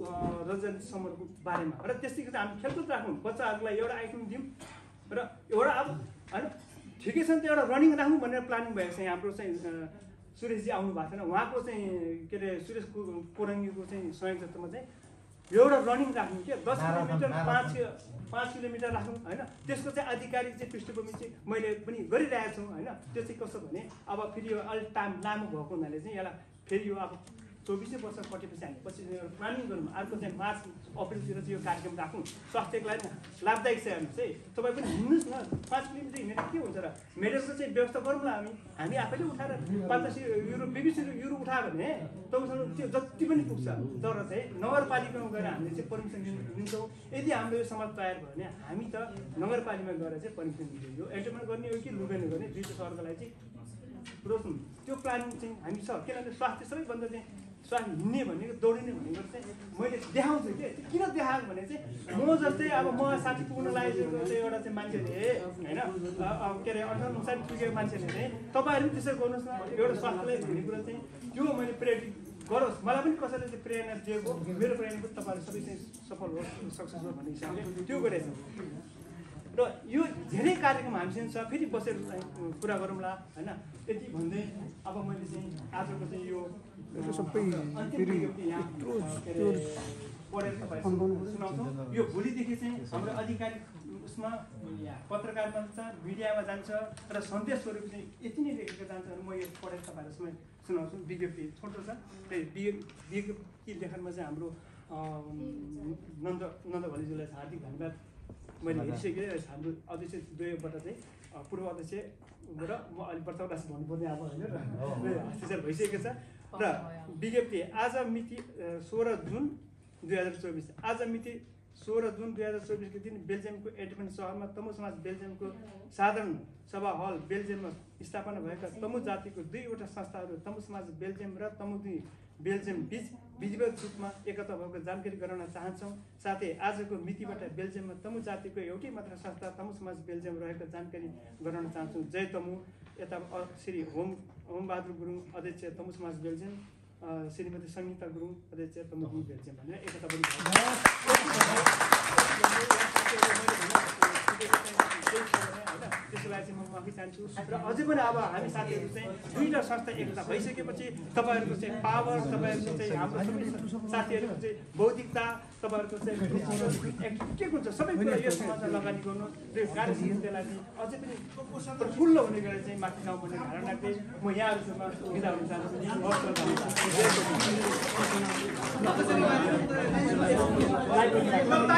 रजत समरको बारेमा र त्यस्तै चाहिँ हामी खेलकुद राखौँ बच्चाहरूलाई एउटा आइटम दिउँ र एउटा अब होइन ठिकै छ नि त एउटा रनिङ राखौँ भनेर प्लानिङ भएको छ हाम्रो चाहिँ सुरेशजी आउनु भएको छैन उहाँको चाहिँ के अरे सुरेश कोरङ्गीको चाहिँ संयोजकमा चाहिँ एउटा रनिङ राख्नु के दस किलोमिटर पाँच पाँच किलोमिटर राख्नु होइन त्यसको चाहिँ आधिकारिक चाहिँ पृष्ठभूमि चाहिँ मैले पनि गरिरहेको छु होइन त्यो चाहिँ कस्तो भने अब फेरि यो अलिक टाइम लामो भएको हुनाले चाहिँ यसलाई फेरि यो अब चौबिसै वर्ष कटेपछि हामी पछि प्लानिङ गरौँ अर्को चाहिँ मार्च अप्रिलतिर चाहिँ यो कार्यक्रम राखौँ स्वास्थ्यको लागि लाभदायक छ हेर्नुहोस् है तपाईँ पनि हिँड्नुहोस् न पाँच किलोमिटर हिँडेर के हुन्छ र मेडलको चाहिँ व्यवस्था गरौँला हामी हामी आफैले उठाएर पाँच दस युरो बिबिसी युरो उठायो भने तपाईँसँग त्यो जति पनि पुग्छ तर चाहिँ नगरपालिकामा गएर हामीले चाहिँ पर्मिसन लिन्छौँ यदि हाम्रो यो समाज तयार भयो भने हामी त नगरपालिकामा गएर चाहिँ पर्मिसन दिन्छौँ यो एन्टरटेनमेन्ट गर्ने हो कि लुबेन गर्ने दुईवटा सहरको लागि चाहिँ रोक्नु त्यो प्लानिङ चाहिँ हामी छ किनभने स्वास्थ्य सबैभन्दा चाहिँ स्वास्थ्य हिँड्ने भनेको दौडिने भनेको चाहिँ मैले देखाउँछु कि किन देखाएको भने चाहिँ म जस्तै अब म साठी पुग्न लागेको चाहिँ एउटा चाहिँ मान्छेले होइन के अरे अन्ठाउन्न उन्साठी पुगेको मान्छेले चाहिँ तपाईँहरू पनि त्यसरी गर्नुहोस् न एउटा स्वास्थ्यलाई भन्ने कुरा चाहिँ त्यो मैले प्रेरित गरोस् मलाई पनि कसैले चाहिँ प्रेरणा दिएको मेरो प्रेरणा पनि तपाईँहरू सबै चाहिँ सफल होस् सक्सेस होस् भन्ने हिसाबले त्यो गरेको र यो धेरै कार्यक्रम हामीसँग छ फेरि बसेर कुरा गरौँला होइन यति भन्दै अब मैले चाहिँ आजको चाहिँ यो सबै पढेर तपाईँहरू सुनाउँछौँ। यो भोलिदेखि चाहिँ हाम्रो आधिकारिक उसमा पत्रकार बन्छ, मिडियामा जान्छ र सन्देश स्वरूप चाहिँ यति नै लेखेको जान्छ भने म यो पढेर तपाईँहरूसँग सुनाउँछु। विज्ञप्ति छोटो छ, त्यही विज्ञप्ति लेखनमा चाहिँ हाम्रो नन्द नन्द भलिज्यूलाई हार्दिक धन्यवाद मैले हेरिसकेँ। हाम्रो अध्यक्ष दुवैबाट चाहिँ पूर्व अध्यक्ष र म अहिले वर्तमान भन्नुपर्ने अब होइन र हस्ताक्षर भइसकेको छ। र विज्ञप्ति आज मिति सोह्र जुन दुई हजार चौबिस आज मिति सोह्र जुन दुई हजार चौबिसको दिन बेल्जियमको एडमन्ड सहरमा तमु समाज बेल्जियमको साधारण सभा हल बेल्जियममा स्थापना भएका तमु जातिको दुईवटा संस्थाहरू तमु समाज बेल्जियम र तमु दुई बेल्जियम बिच विधिवत रूपमा एकता भएको जानकारी गराउन चाहन्छौँ। साथै आजको मितिबाट बेल्जियममा तमु जातिको एउटै मात्र संस्था तमु समाज बेल्जियम रहेको जानकारी गराउन चाहन्छौँ। जय तमु। यता श्री होम होमबहादुर गुरुङ अध्यक्ष तमु समाज बेल्जियम, श्रीमती सङ्गीता गुरुङ अध्यक्ष तमु बेल्जियम भनेर एकता पनि त्यसको लागि चाहिँ म माफी चाहन्छु। र अझै पनि अब हामी साथीहरू चाहिँ दुईवटा संस्था एकता भइसकेपछि तपाईँहरूको चाहिँ पावर, तपाईँहरूको चाहिँ हाम्रो सबै साथीहरूको चाहिँ बौद्धिकता, तपाईँहरूको चाहिँ के हुन्छ सबै कुरा यो समाजमा लगानी गर्नु र कार्यसमितिलाई चाहिँ अझै पनि प्रफुल्ल हुने गरेर चाहिँ माथि जाउँ भन्ने धारणा चाहिँ म यहाँहरूसँग बिदा हुन चाहन्छु।